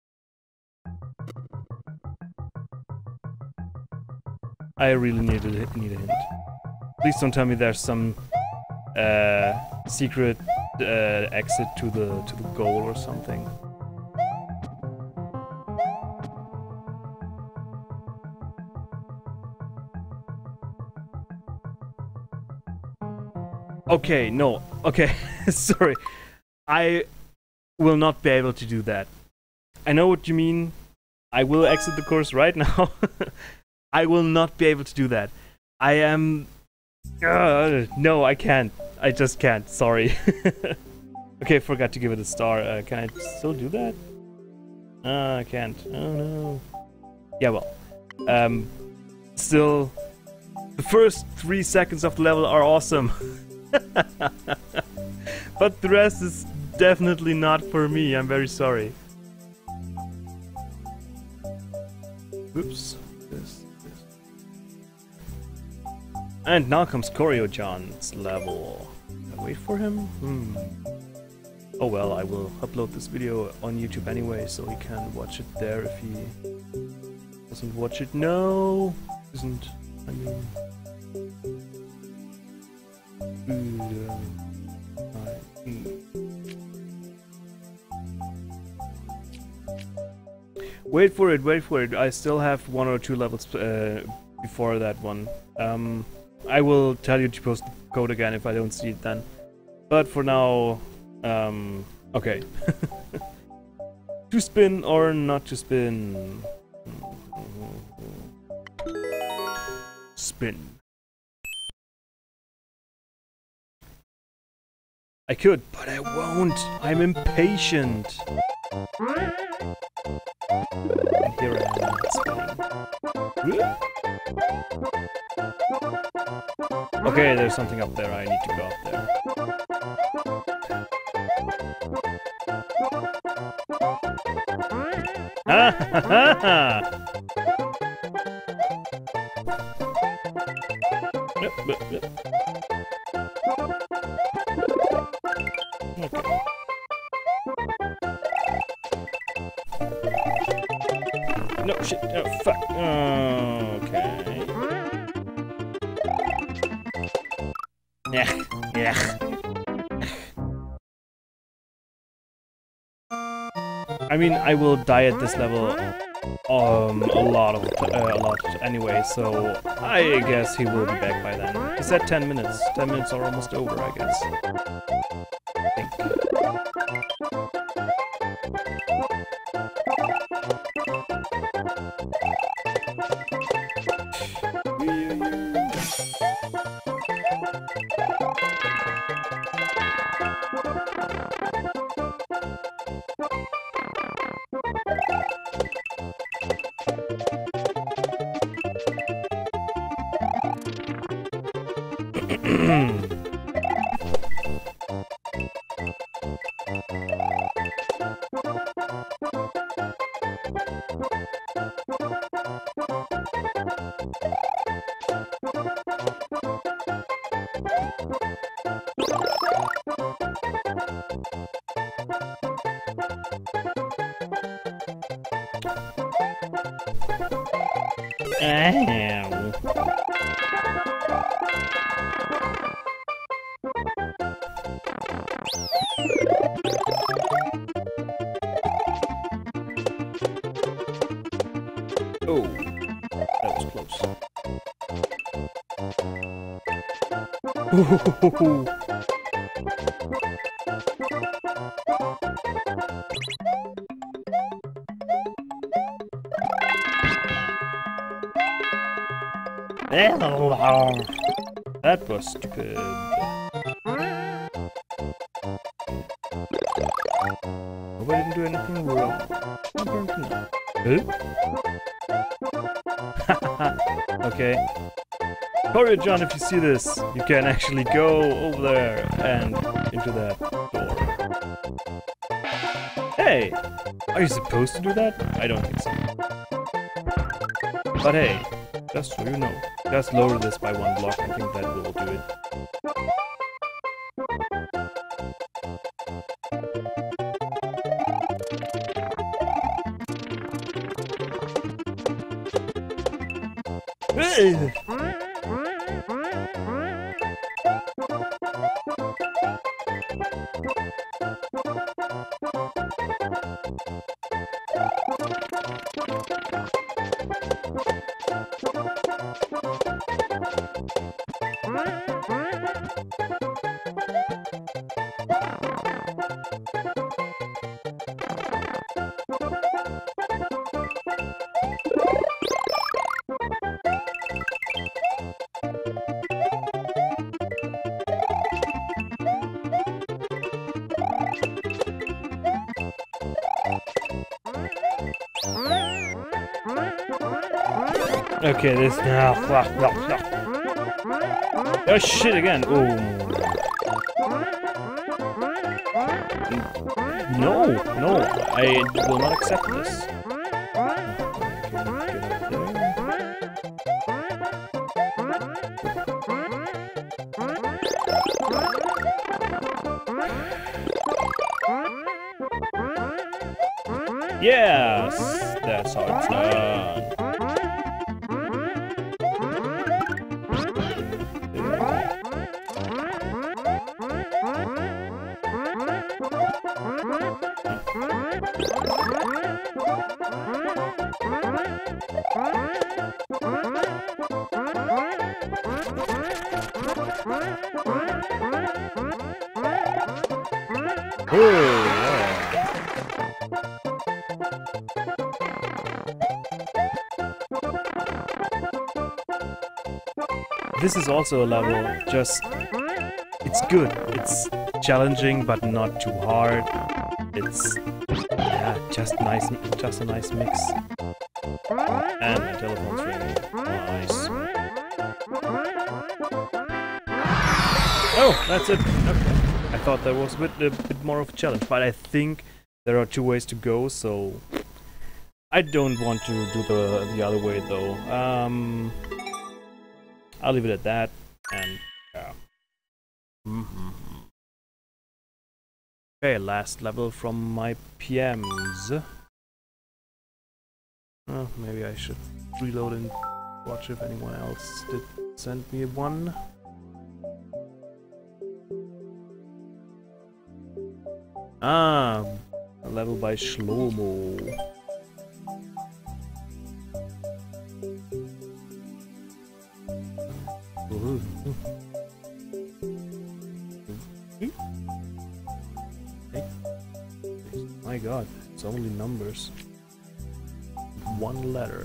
I really need a, need a hint. Please don't tell me there's some uh, secret uh, exit to the to the goal or something. Okay, no. Okay, sorry. I will not be able to do that. I know what you mean. I will exit the course right now. I will not be able to do that. I am... Uh, no, I can't. I just can't. Sorry. Okay, forgot to give it a star. Uh, can I still do that? Uh, I can't. Oh no. Yeah, well. Um, still... The first three seconds of the level are awesome. But the rest is definitely not for me. I'm very sorry. Oops. This, this. And now comes Koryo-John's level. Can I wait for him? Hmm. Oh well, I will upload this video on YouTube anyway, so he can watch it there if he doesn't watch it. No! Isn't... I mean... Wait for it, wait for it. I still have one or two levels uh, before that one. Um, I will tell you to post the code again if I don't see it then. But for now, um, okay. To spin or not to spin? Spin. I could, but I won't. I'm impatient. And here I am spinning. Okay, there's something up there. I need to go up there. Ah ha ha ha! Yep, yep, yep. Okay. No, shit, oh, fuck. Okay. Yeah, yeah. I mean, I will die at this level um, a lot of uh, a lot anyway, so I guess he will be back by then. He said ten minutes. ten minutes are almost over, I guess. I think. Oh, that was close. Ooh. That was stupid. Hope I didn't do anything wrong. Apparently not. Huh? Okay. Courier John, if you see this, you can actually go over there and into that door. Hey! Are you supposed to do that? I don't think so. But hey, just so you know, just lower this by one block. I think that will do it. Okay, this now. Oh shit again! Oh no, no! I will not accept this. Yes, that's how it's done. This is also a level, just, it's good, it's challenging but not too hard, it's, yeah, just nice, just a nice mix. And my telephone's ringing, nice. Oh, that's it, okay. I thought there was a bit, a bit more of a challenge, but I think there are two ways to go, so I don't want to do the, the other way though. Um... I'll leave it at that, and yeah. Mm-hmm. Okay, last level from my P Ms. Oh, maybe I should reload and watch if anyone else did send me one. Ah, a level by Shlomo. My god, it's only numbers. One letter.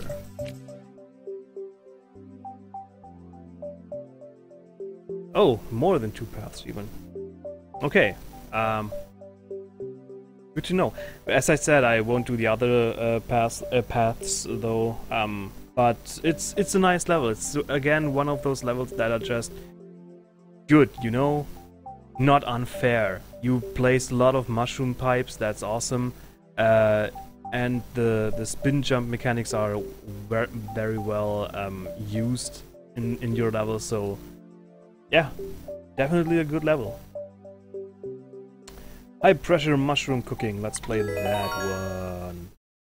Oh, more than two paths even. Okay, um, good to know. As I said, I won't do the other uh, paths, uh, paths though. Um, but it's it's a nice level. It's again one of those levels that are just good, you know, not unfair. You place a lot of mushroom pipes. That's awesome. Uh, and the the spin jump mechanics are ver very well um, used in in your level. So yeah, definitely a good level. High pressure mushroom cooking. Let's play that one.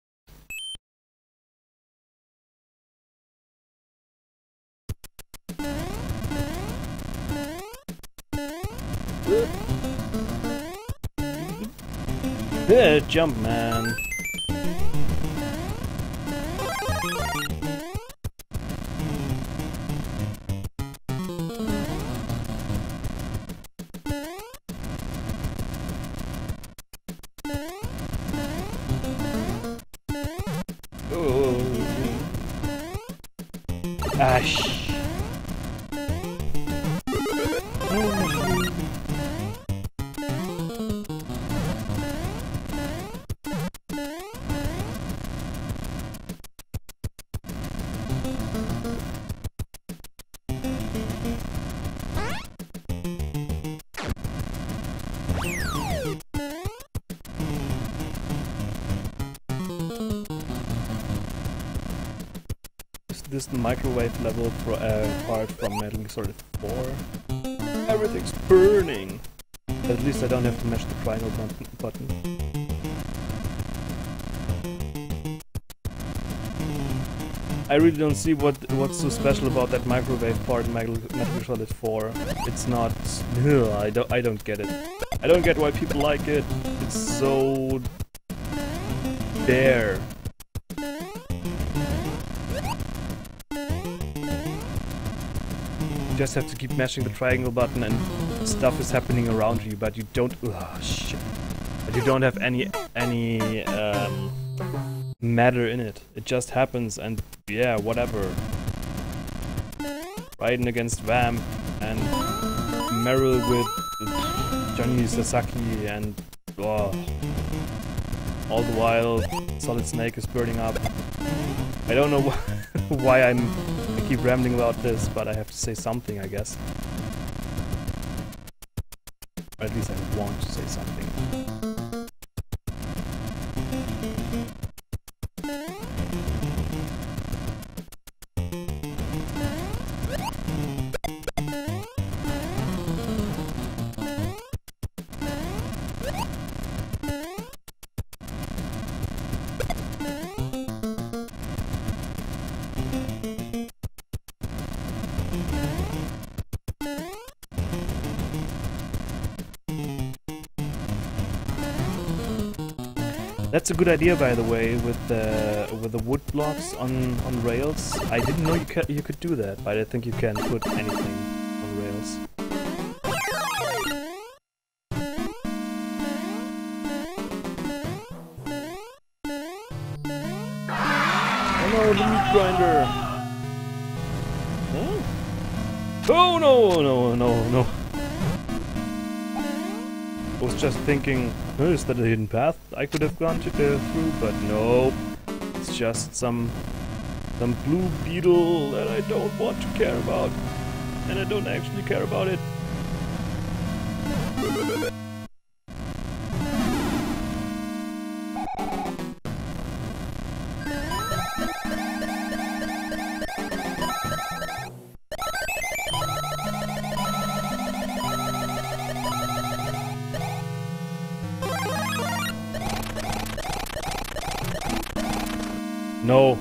Yeah, jump, man. Oh. Ash. this microwave level pro uh, part from Metal Gear Solid four. Everything's burning! At least I don't have to mash the triangle button. I really don't see what what's so special about that microwave part in Metal Gear Solid four. It's not... Ugh, I don't I don't get it. I don't get why people like it. It's so... bare. You just have to keep mashing the triangle button and stuff is happening around you, but you don't... Oh shit. But you don't have any... any... Um, matter in it. It just happens and yeah, whatever. Raiden against Vamp and Meryl with Johnny Sasaki and oh, all the while Solid Snake is burning up. I don't know wh why I'm I keep rambling about this, but I have to say something, I guess. Or at least I want to say something. That's a good idea, by the way, with the with the wood blocks on on rails. I didn't know you could you could do that, but I think you can put anything on rails. Oh no, the meat grinder! Huh? Oh no, no, no, no! I was just thinking, oh, is that a hidden path I could have gone to, uh, through? But no, it's just some some blue beetle that I don't want to care about, and I don't actually care about it. No.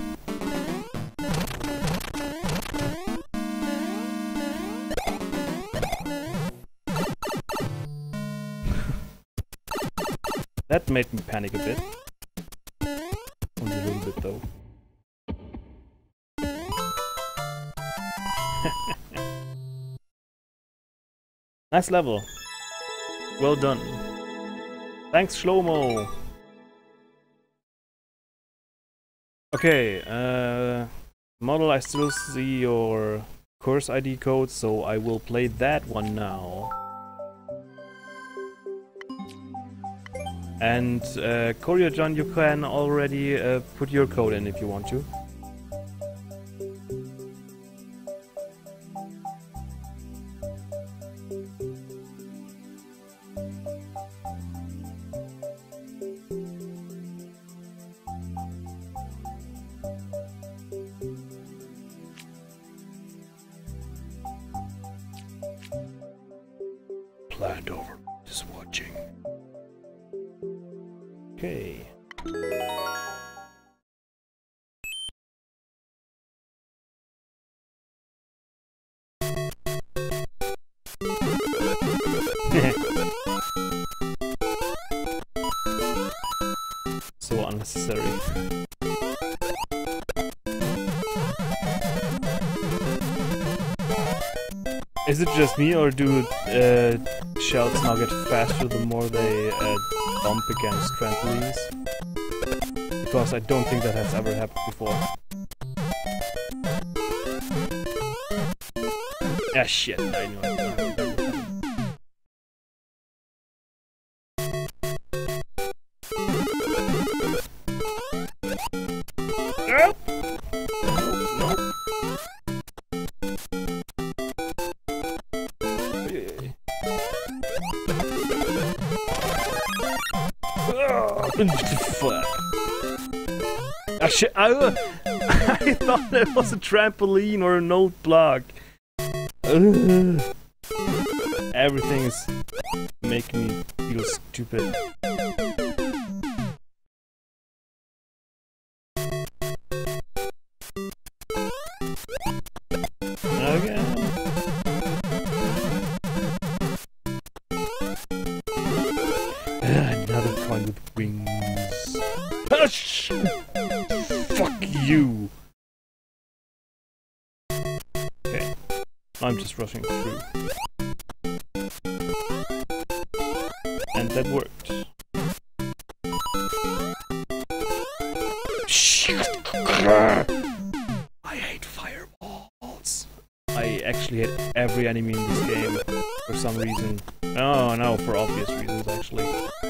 That made me panic a bit. Only a little bit though. Nice level. Well done. Thanks, Shlomo. Okay, uh, model, I still see your course I D code, so I will play that one now. And uh, Courier John, you can already uh, put your code in if you want to. Planned over is watching. Okay. So unnecessary. Is it just me, or do uh, shells now get faster the more they uh, bump against trampolines? Because I don't think that has ever happened before. Ah shit, I know it. Fuck. Ah shit. Ah, I thought it was a trampoline or an old block. Ugh. Everything is making me feel stupid. Okay. Another coin with wings. Hush! Fuck you! Okay. I'm just rushing through. And that worked. I hate fireballs. I actually hate every enemy in this game for some reason. Oh no, for obvious reasons actually.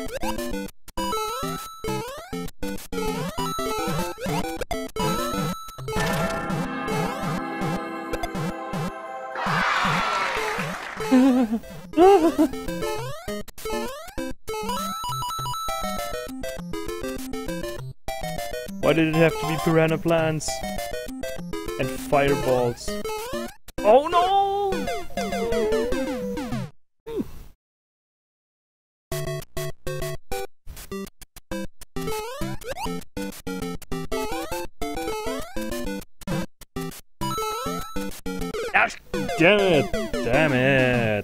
Why did it have to be piranha plants? And fireballs? Oh no! Ah, damn it! Damn it!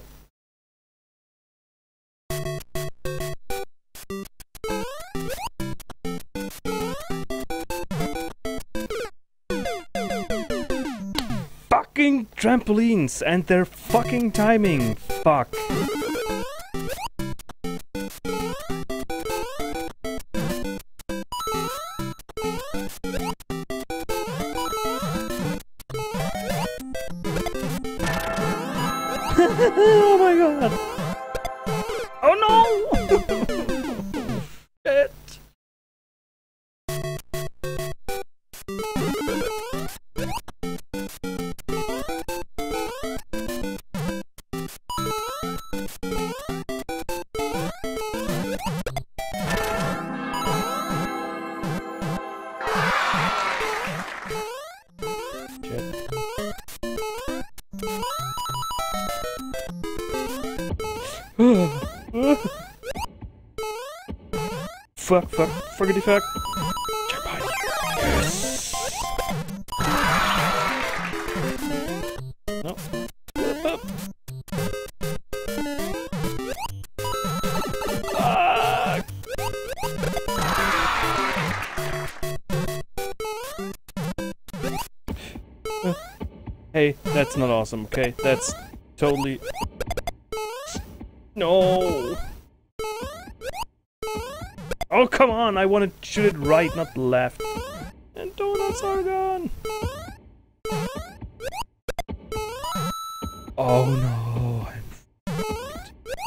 Fucking trampolines and their fucking timing. Fuck. Oh my god. Oh no! Shit. Fuck, fuck, fuckity fuck. Checkpoint. Yes. No. Up, up. Fuck. Uh, hey, that's not awesome, okay? That's totally... No! Oh, come on! I want to shoot it right, not left. And donuts are gone! Oh no, I'm f***ed.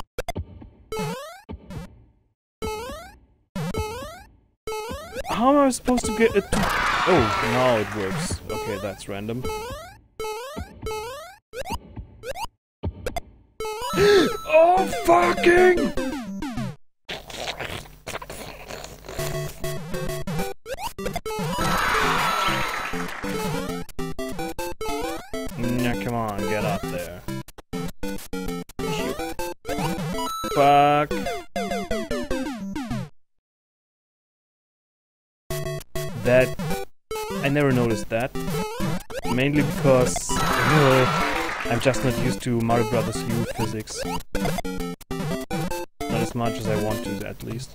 How am I supposed to get it to... Oh, now it works. Okay, that's random. Oh, fucking! Now, come on, get up there. Shoot. Fuck. That... I never noticed that. Mainly because... Uh, I'm just not used to Mario Brothers U physics. Not as much as I want to, at least.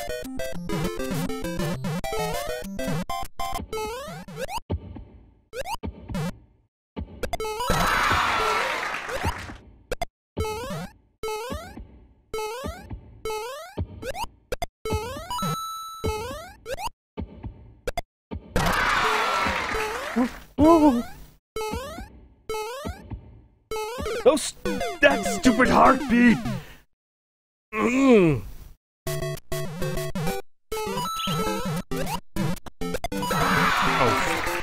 Oh! Those, that stupid heartbeat! Mm. Oh.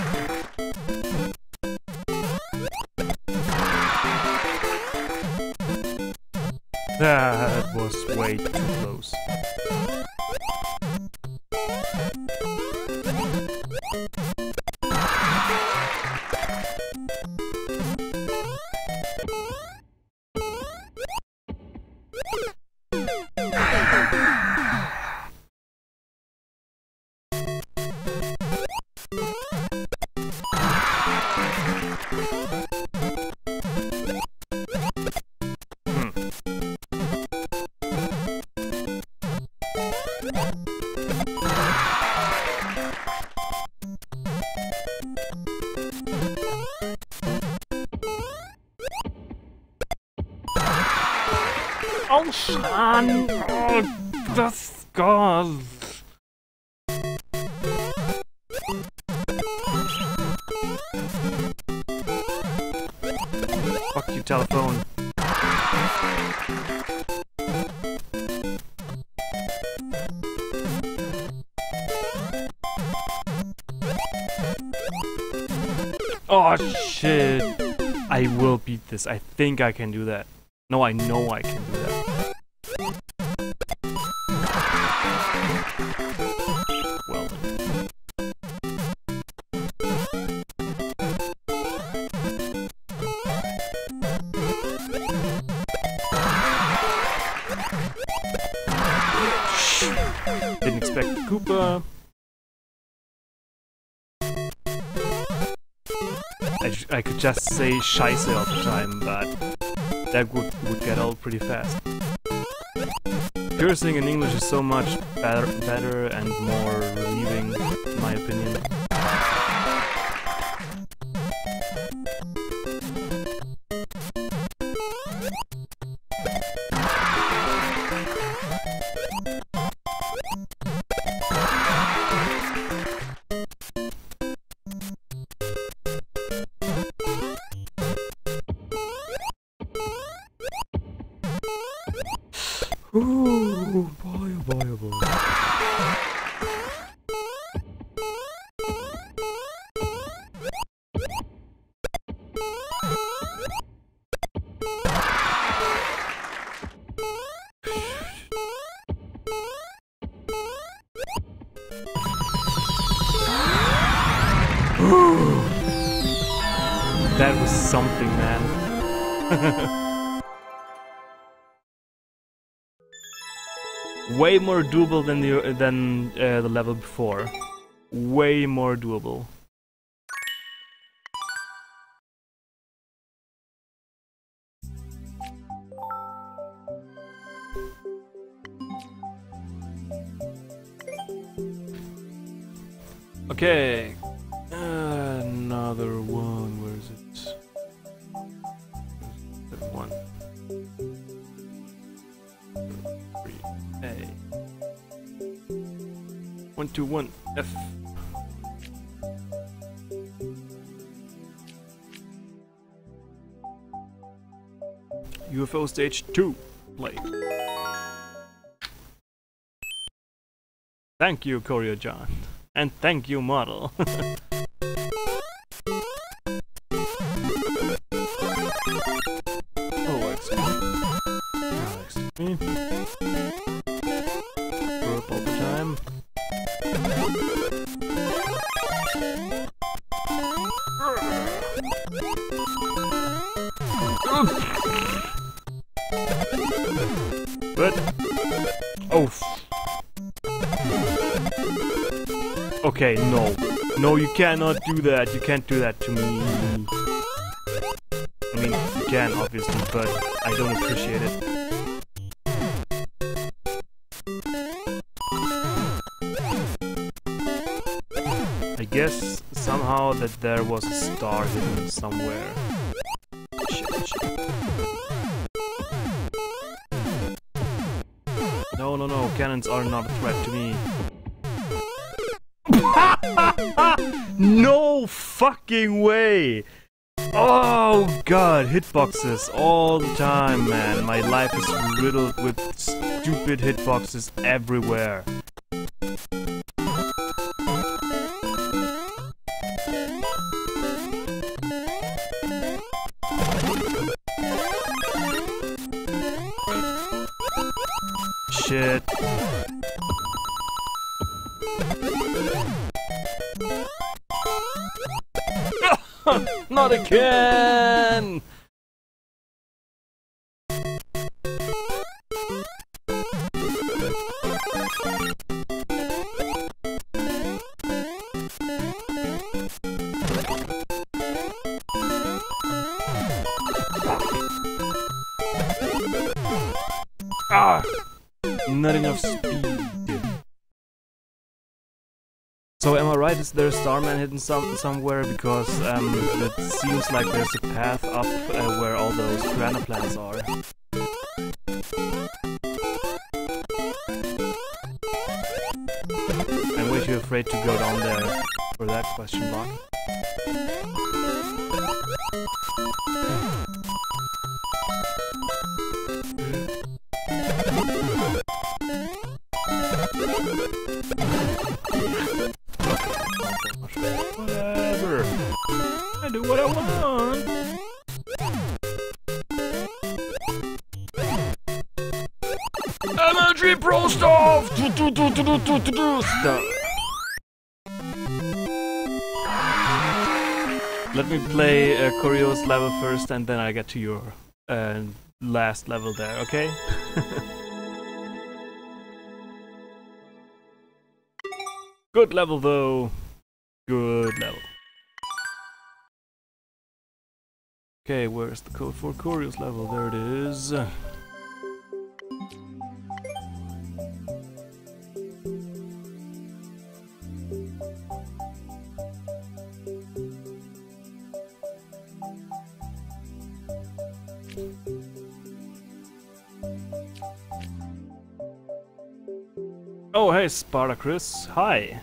That was way too close. Aufschlagen! Oh, das Gott! Fuck you, telephone. Oh shit! I will beat this. I think I can do that. No, I know I can do that. Well then. Didn't expect Koopa. I, I could just say Scheiße all the time, but that would, would get old pretty fast. Cursing in English is so much better, better and more relieving, in my opinion. Ooh, boy, oh boy, oh boy. That was something, man. Way more doable than the than uh, the level before. Way more doable. Okay, uh, another one. Where is it? That one. A. One, two, one, F. U F O stage two, play. Thank you, Koryo John, and thank you, model. Oh, excuse me. Oh, excuse me. Burp all the time. But oh, okay, no, no, you cannot do that. You can't do that to me. I mean, you can obviously, but I don't appreciate it. I guess somehow that there was a star hidden somewhere. Shit, shit. No, no, no, cannons are not a threat to me. No fucking way! Oh god, hitboxes all the time, man. My life is riddled with stupid hitboxes everywhere. Shit. Not again! Ah! Not enough speed. So am I right? Is there a Starman hidden some somewhere? Because um, it seems like there's a path up uh, where all those piranha plants are. I'm way too afraid to go down there for that question mark. Whatever. I do what I want. Energy pro stuff. Do do do do do do do stuff. Let me play uh, Koryo's level first, and then I get to your uh, last level there. Okay. Good level though. Good level. Okay, where's the code for Koryo's level? There it is. Oh, hey, Spartacus. Hi.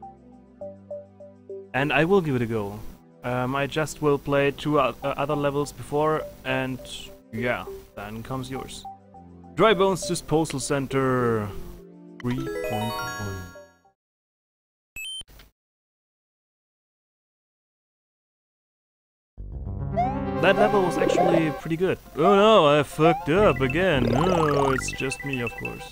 And I will give it a go. Um, I just will play two uh, other levels before, and yeah, then comes yours. Dry Bones Disposal Center three point one. That level was actually pretty good. Oh no, I fucked up again. No, it's just me, of course.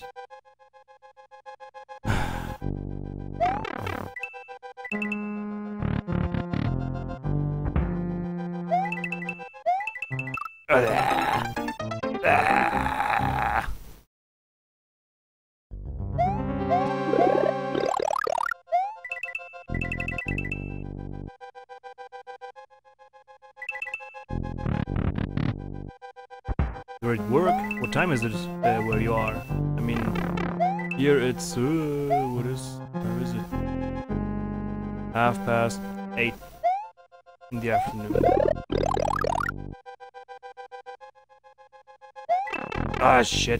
Did it work? What time is it uh, where you are? I mean, here it's... Uh, what is... Where is it? Half past eight in the afternoon. Ah, shit.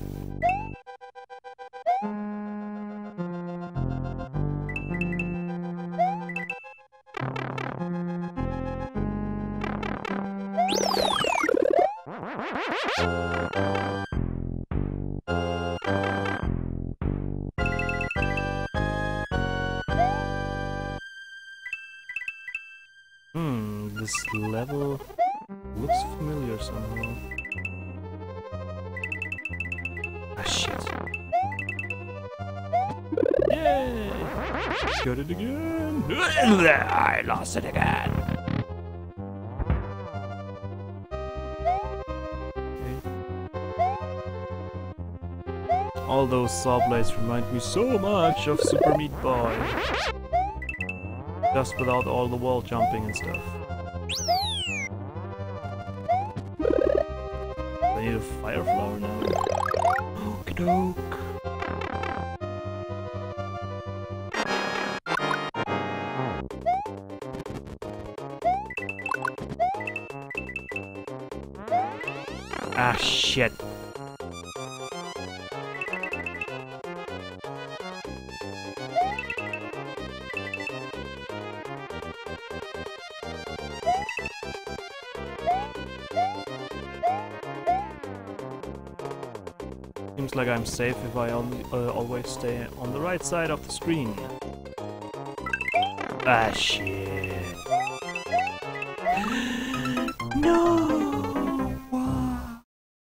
Hmm, this level looks familiar somehow. Ah, shit. Yay! Got it again! I lost it again! Okay. All those saw blades remind me so much of Super Meat Boy. Just without all the wall jumping and stuff. I need a fire flower now. Okey-doke. Ah, shit. Seems like I'm safe if I only, uh, always stay on the right side of the screen. Ah, shit. No! What?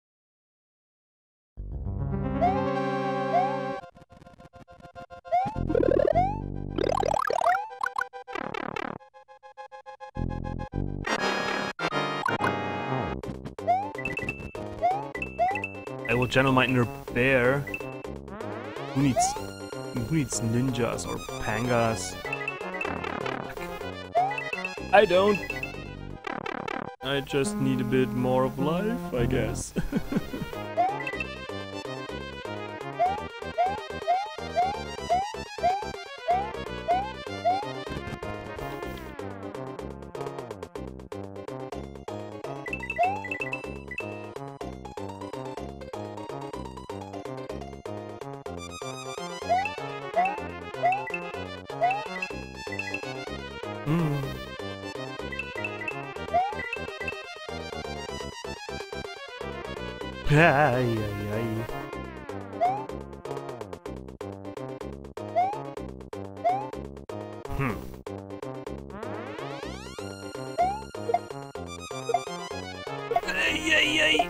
I will channel my inner bear. Who needs... Who needs ninjas or pangas? I don't. I just need a bit more of life, I guess. Mm. Ay, ay, ay. Hmm. Ay, ay, ay.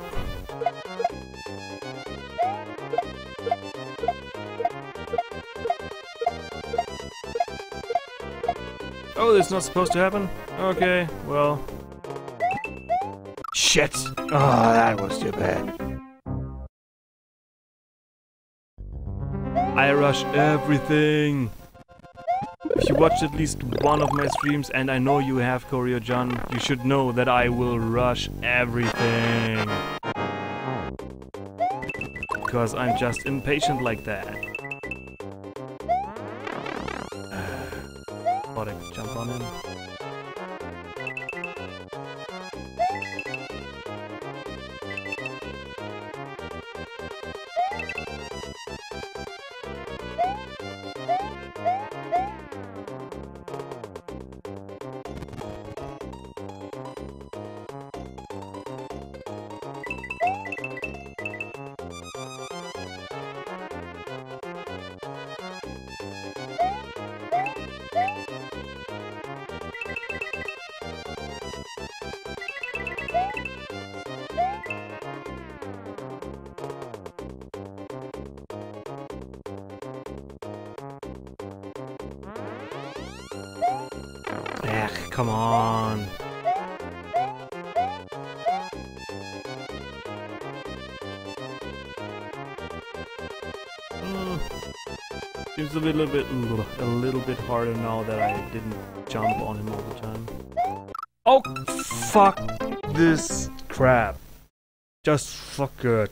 Oh, that's not supposed to happen? Okay, well. Shit! Oh, that was too bad. I rush everything. If you watched at least one of my streams, and I know you have, Koryo-John, you should know that I will rush everything. Because I'm just impatient like that. Thought I could jump on him. Ugh, come on. Mm. Seems a little bit, a little bit harder now that I didn't jump on him all the time. Oh, fuck this crap. Just fuck it.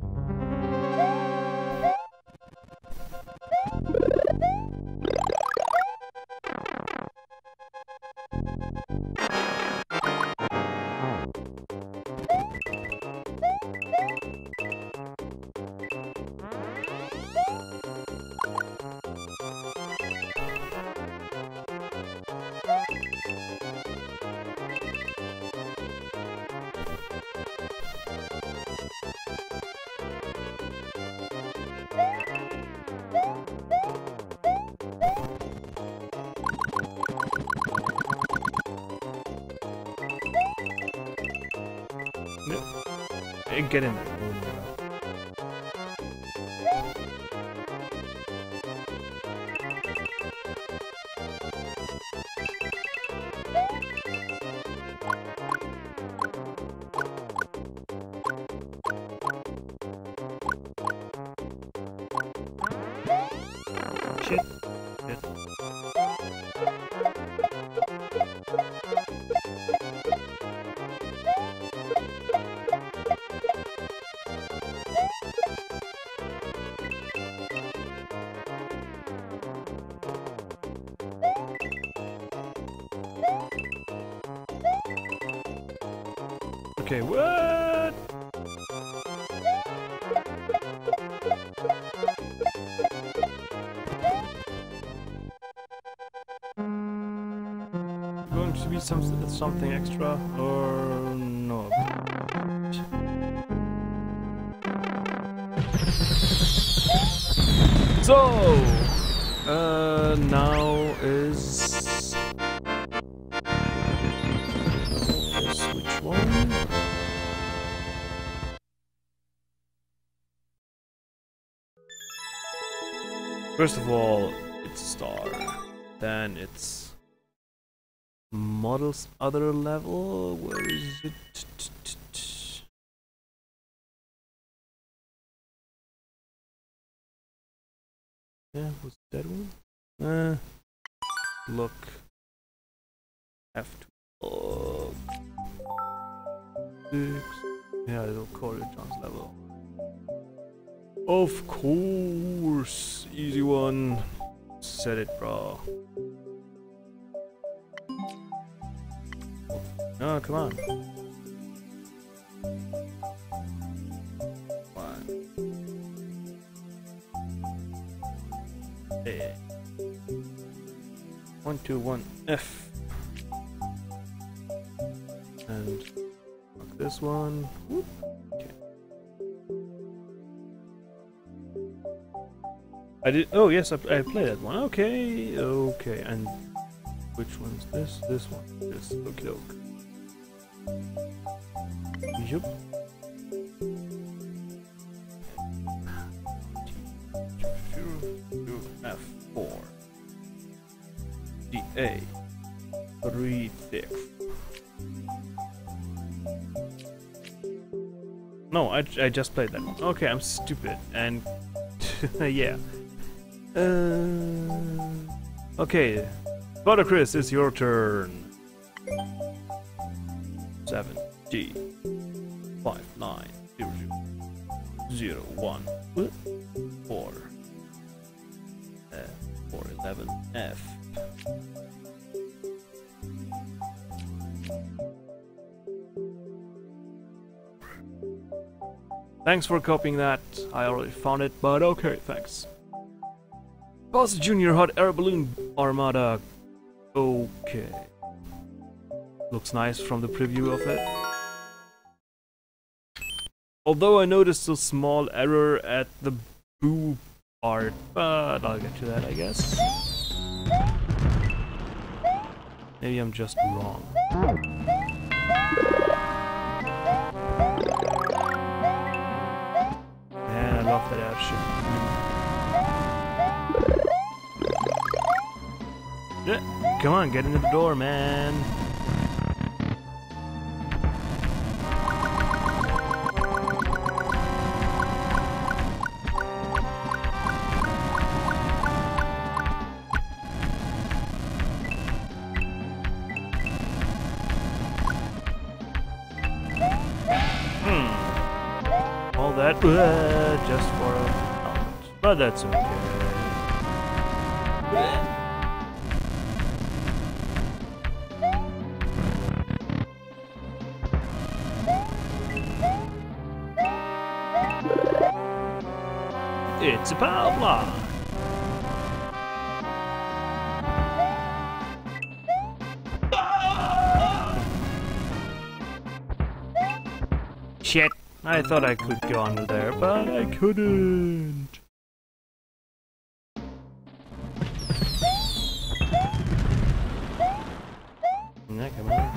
Get in there. Shit. Shit. Okay, what? Going to be some something extra or no? So, uh, now is which one? First of all, it's star. Then it's models other level. Where is it? Yeah, was that one? Uh, look. F twelve. Six. Yeah, it'll call it John's level. Of course, easy one. Set it, bro. Oh, come on. One. Hey. One, two, one, F. this one. Whoop. Okay. I did. Oh yes, I, I played that one. Okay, okay. And which one's this? This one. This. Okay, okay. Yup. F four. D A. Three six. No, I, I just played that one. Okay, I'm stupid. And yeah. Uh, okay. Father Chris, it's your turn. Seven G five nine zero zero one four uh, four eleven F. Thanks for copying that. I already found it, but okay, thanks. Boss Junior Hot Air Balloon Armada. Okay. Looks nice from the preview of it. Although I noticed a small error at the boo part, but I'll get to that, I guess. Maybe I'm just wrong. Man, I love that airship. Yeah, come on, get into the door, man. Uh, just for a moment, but that's okay. It's a power block. Shit. I thought I could go under there, but I couldn't. Yeah, come on.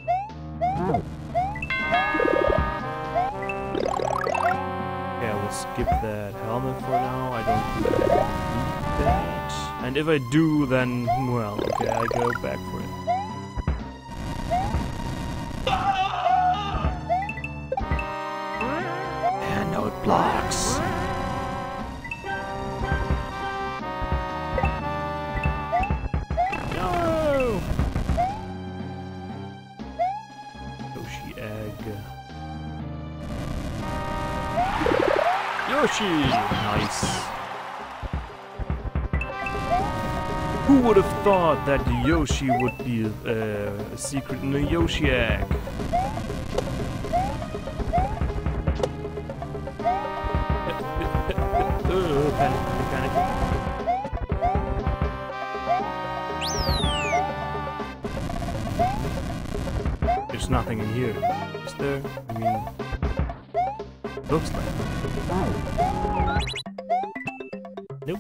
Okay, I will skip that helmet for now. I don't need that. And if I do, then, well, okay, I go back for it. Blocks. No. Yoshi egg. Yoshi. Nice. Who would have thought that Yoshi would be uh, a secret in a Yoshi egg? There's nothing in here, is there? I mean, looks like it. Nope.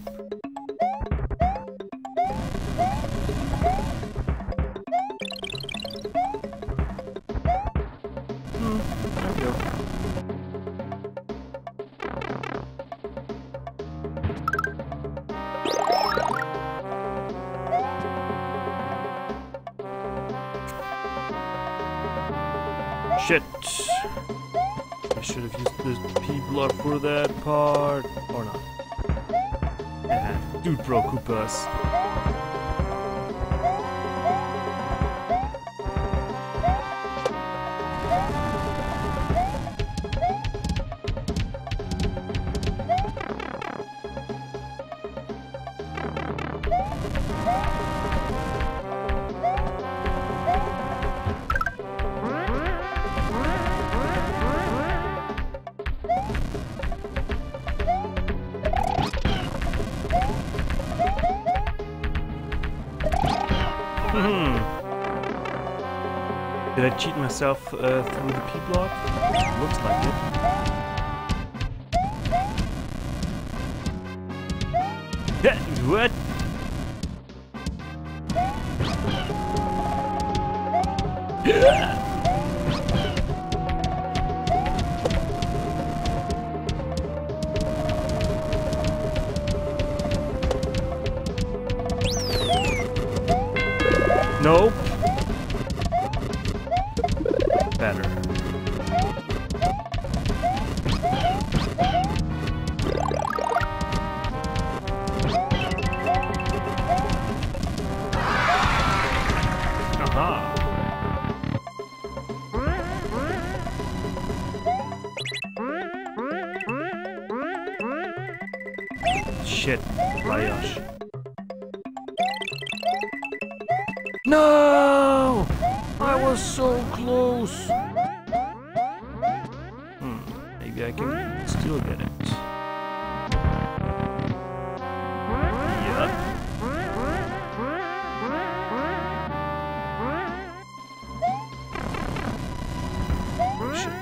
Hmm, there we go. Shit! I should have used this P-block for that part, or not. Yeah, dude broke Koopas. Did I cheat myself uh, through the P block? Looks like it. Yeah, what? Yeah. Nope. Better. Aha. Shit, Rayosh. No! I was so close! Hmm, maybe I can still get it. Yep. Oh shit.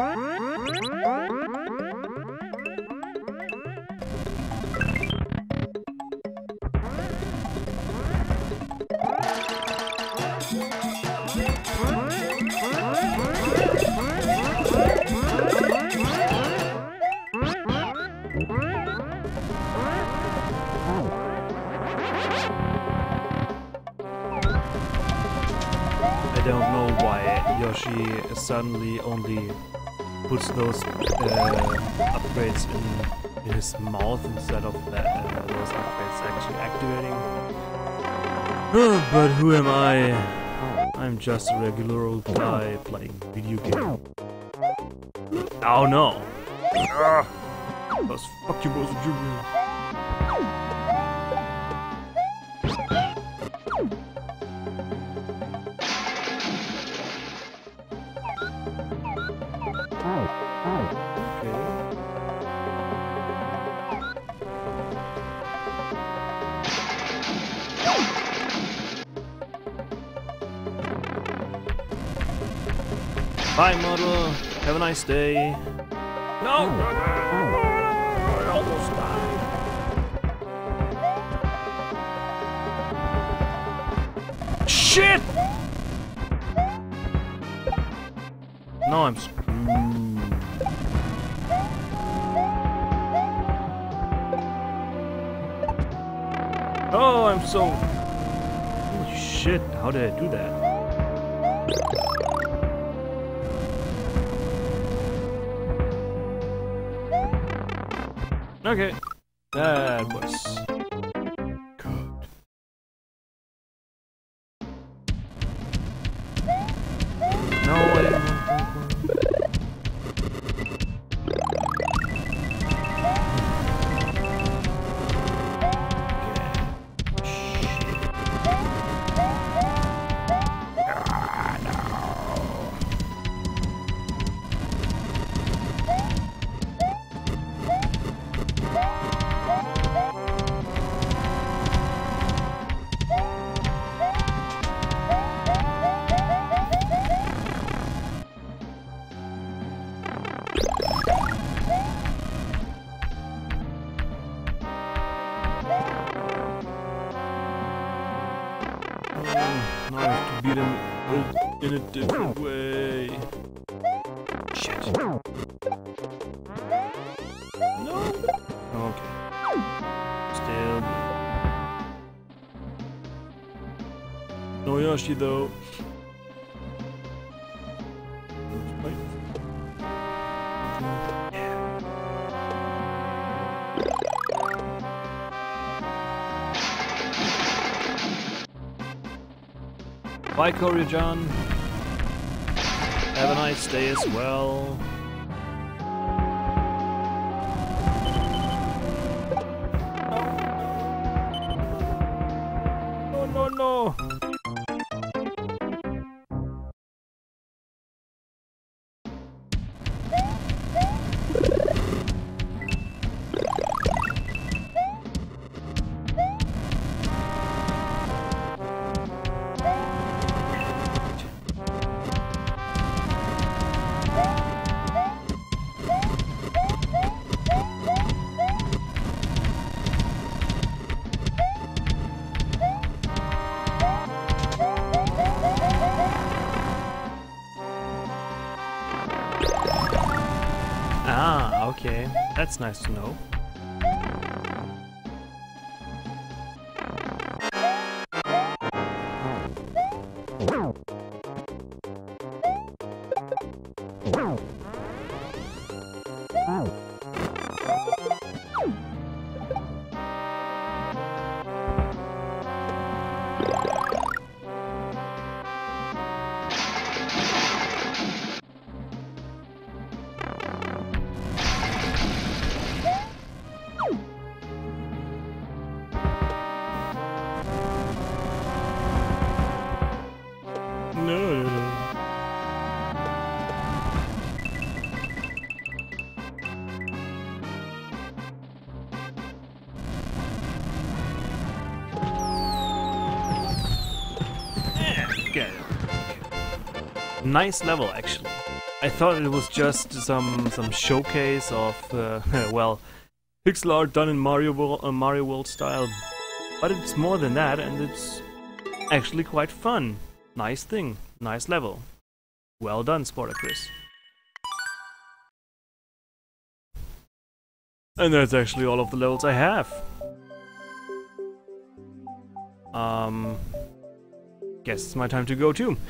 I don't know why Yoshi suddenly only puts those uh, upgrades in his mouth instead of that, uh, those upgrades actually activating. But who am I? I'm just a regular old guy playing video game. Oh no! Ugh. Those fuck you, Bowser Junior Bye, model. Have a nice day. No! I almost died. Shit! No, I'm screwed. Oh, I'm so... Holy shit, how did I do that? Okay, that was good. No, I didn't want that one. Now I have to beat him in a different way. Shit. No. Okay. Still good. No Yoshi though. Wait. Bye, Koryo-John. Have a nice day as well. No, no, no. Okay, that's nice to know. No, no, no. Okay. Nice level, actually. I thought it was just some some showcase of uh, well, pixel art done in Mario World, uh, Mario World style, but it's more than that, and it's actually quite fun. Nice thing, nice level. Well done, Sportacris. And that's actually all of the levels I have. Um, guess it's my time to go too.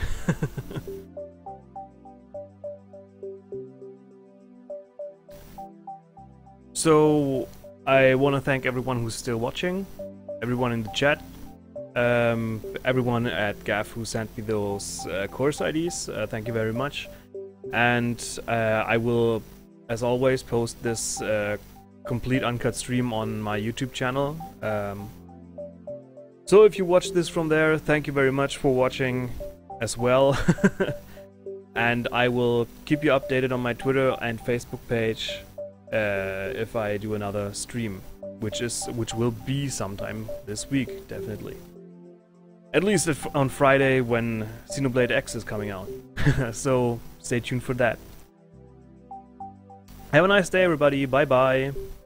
So, I want to thank everyone who's still watching, everyone in the chat, um, everyone at G A F who sent me those uh, course I Ds, uh, thank you very much. And uh, I will, as always, post this uh, complete uncut stream on my YouTube channel. Um, so if you watch this from there, thank you very much for watching as well. And I will keep you updated on my Twitter and Facebook page uh, if I do another stream, which is which will be sometime this week, definitely. At least if on Friday when Xenoblade X is coming out. So stay tuned for that. Have a nice day, everybody. Bye bye.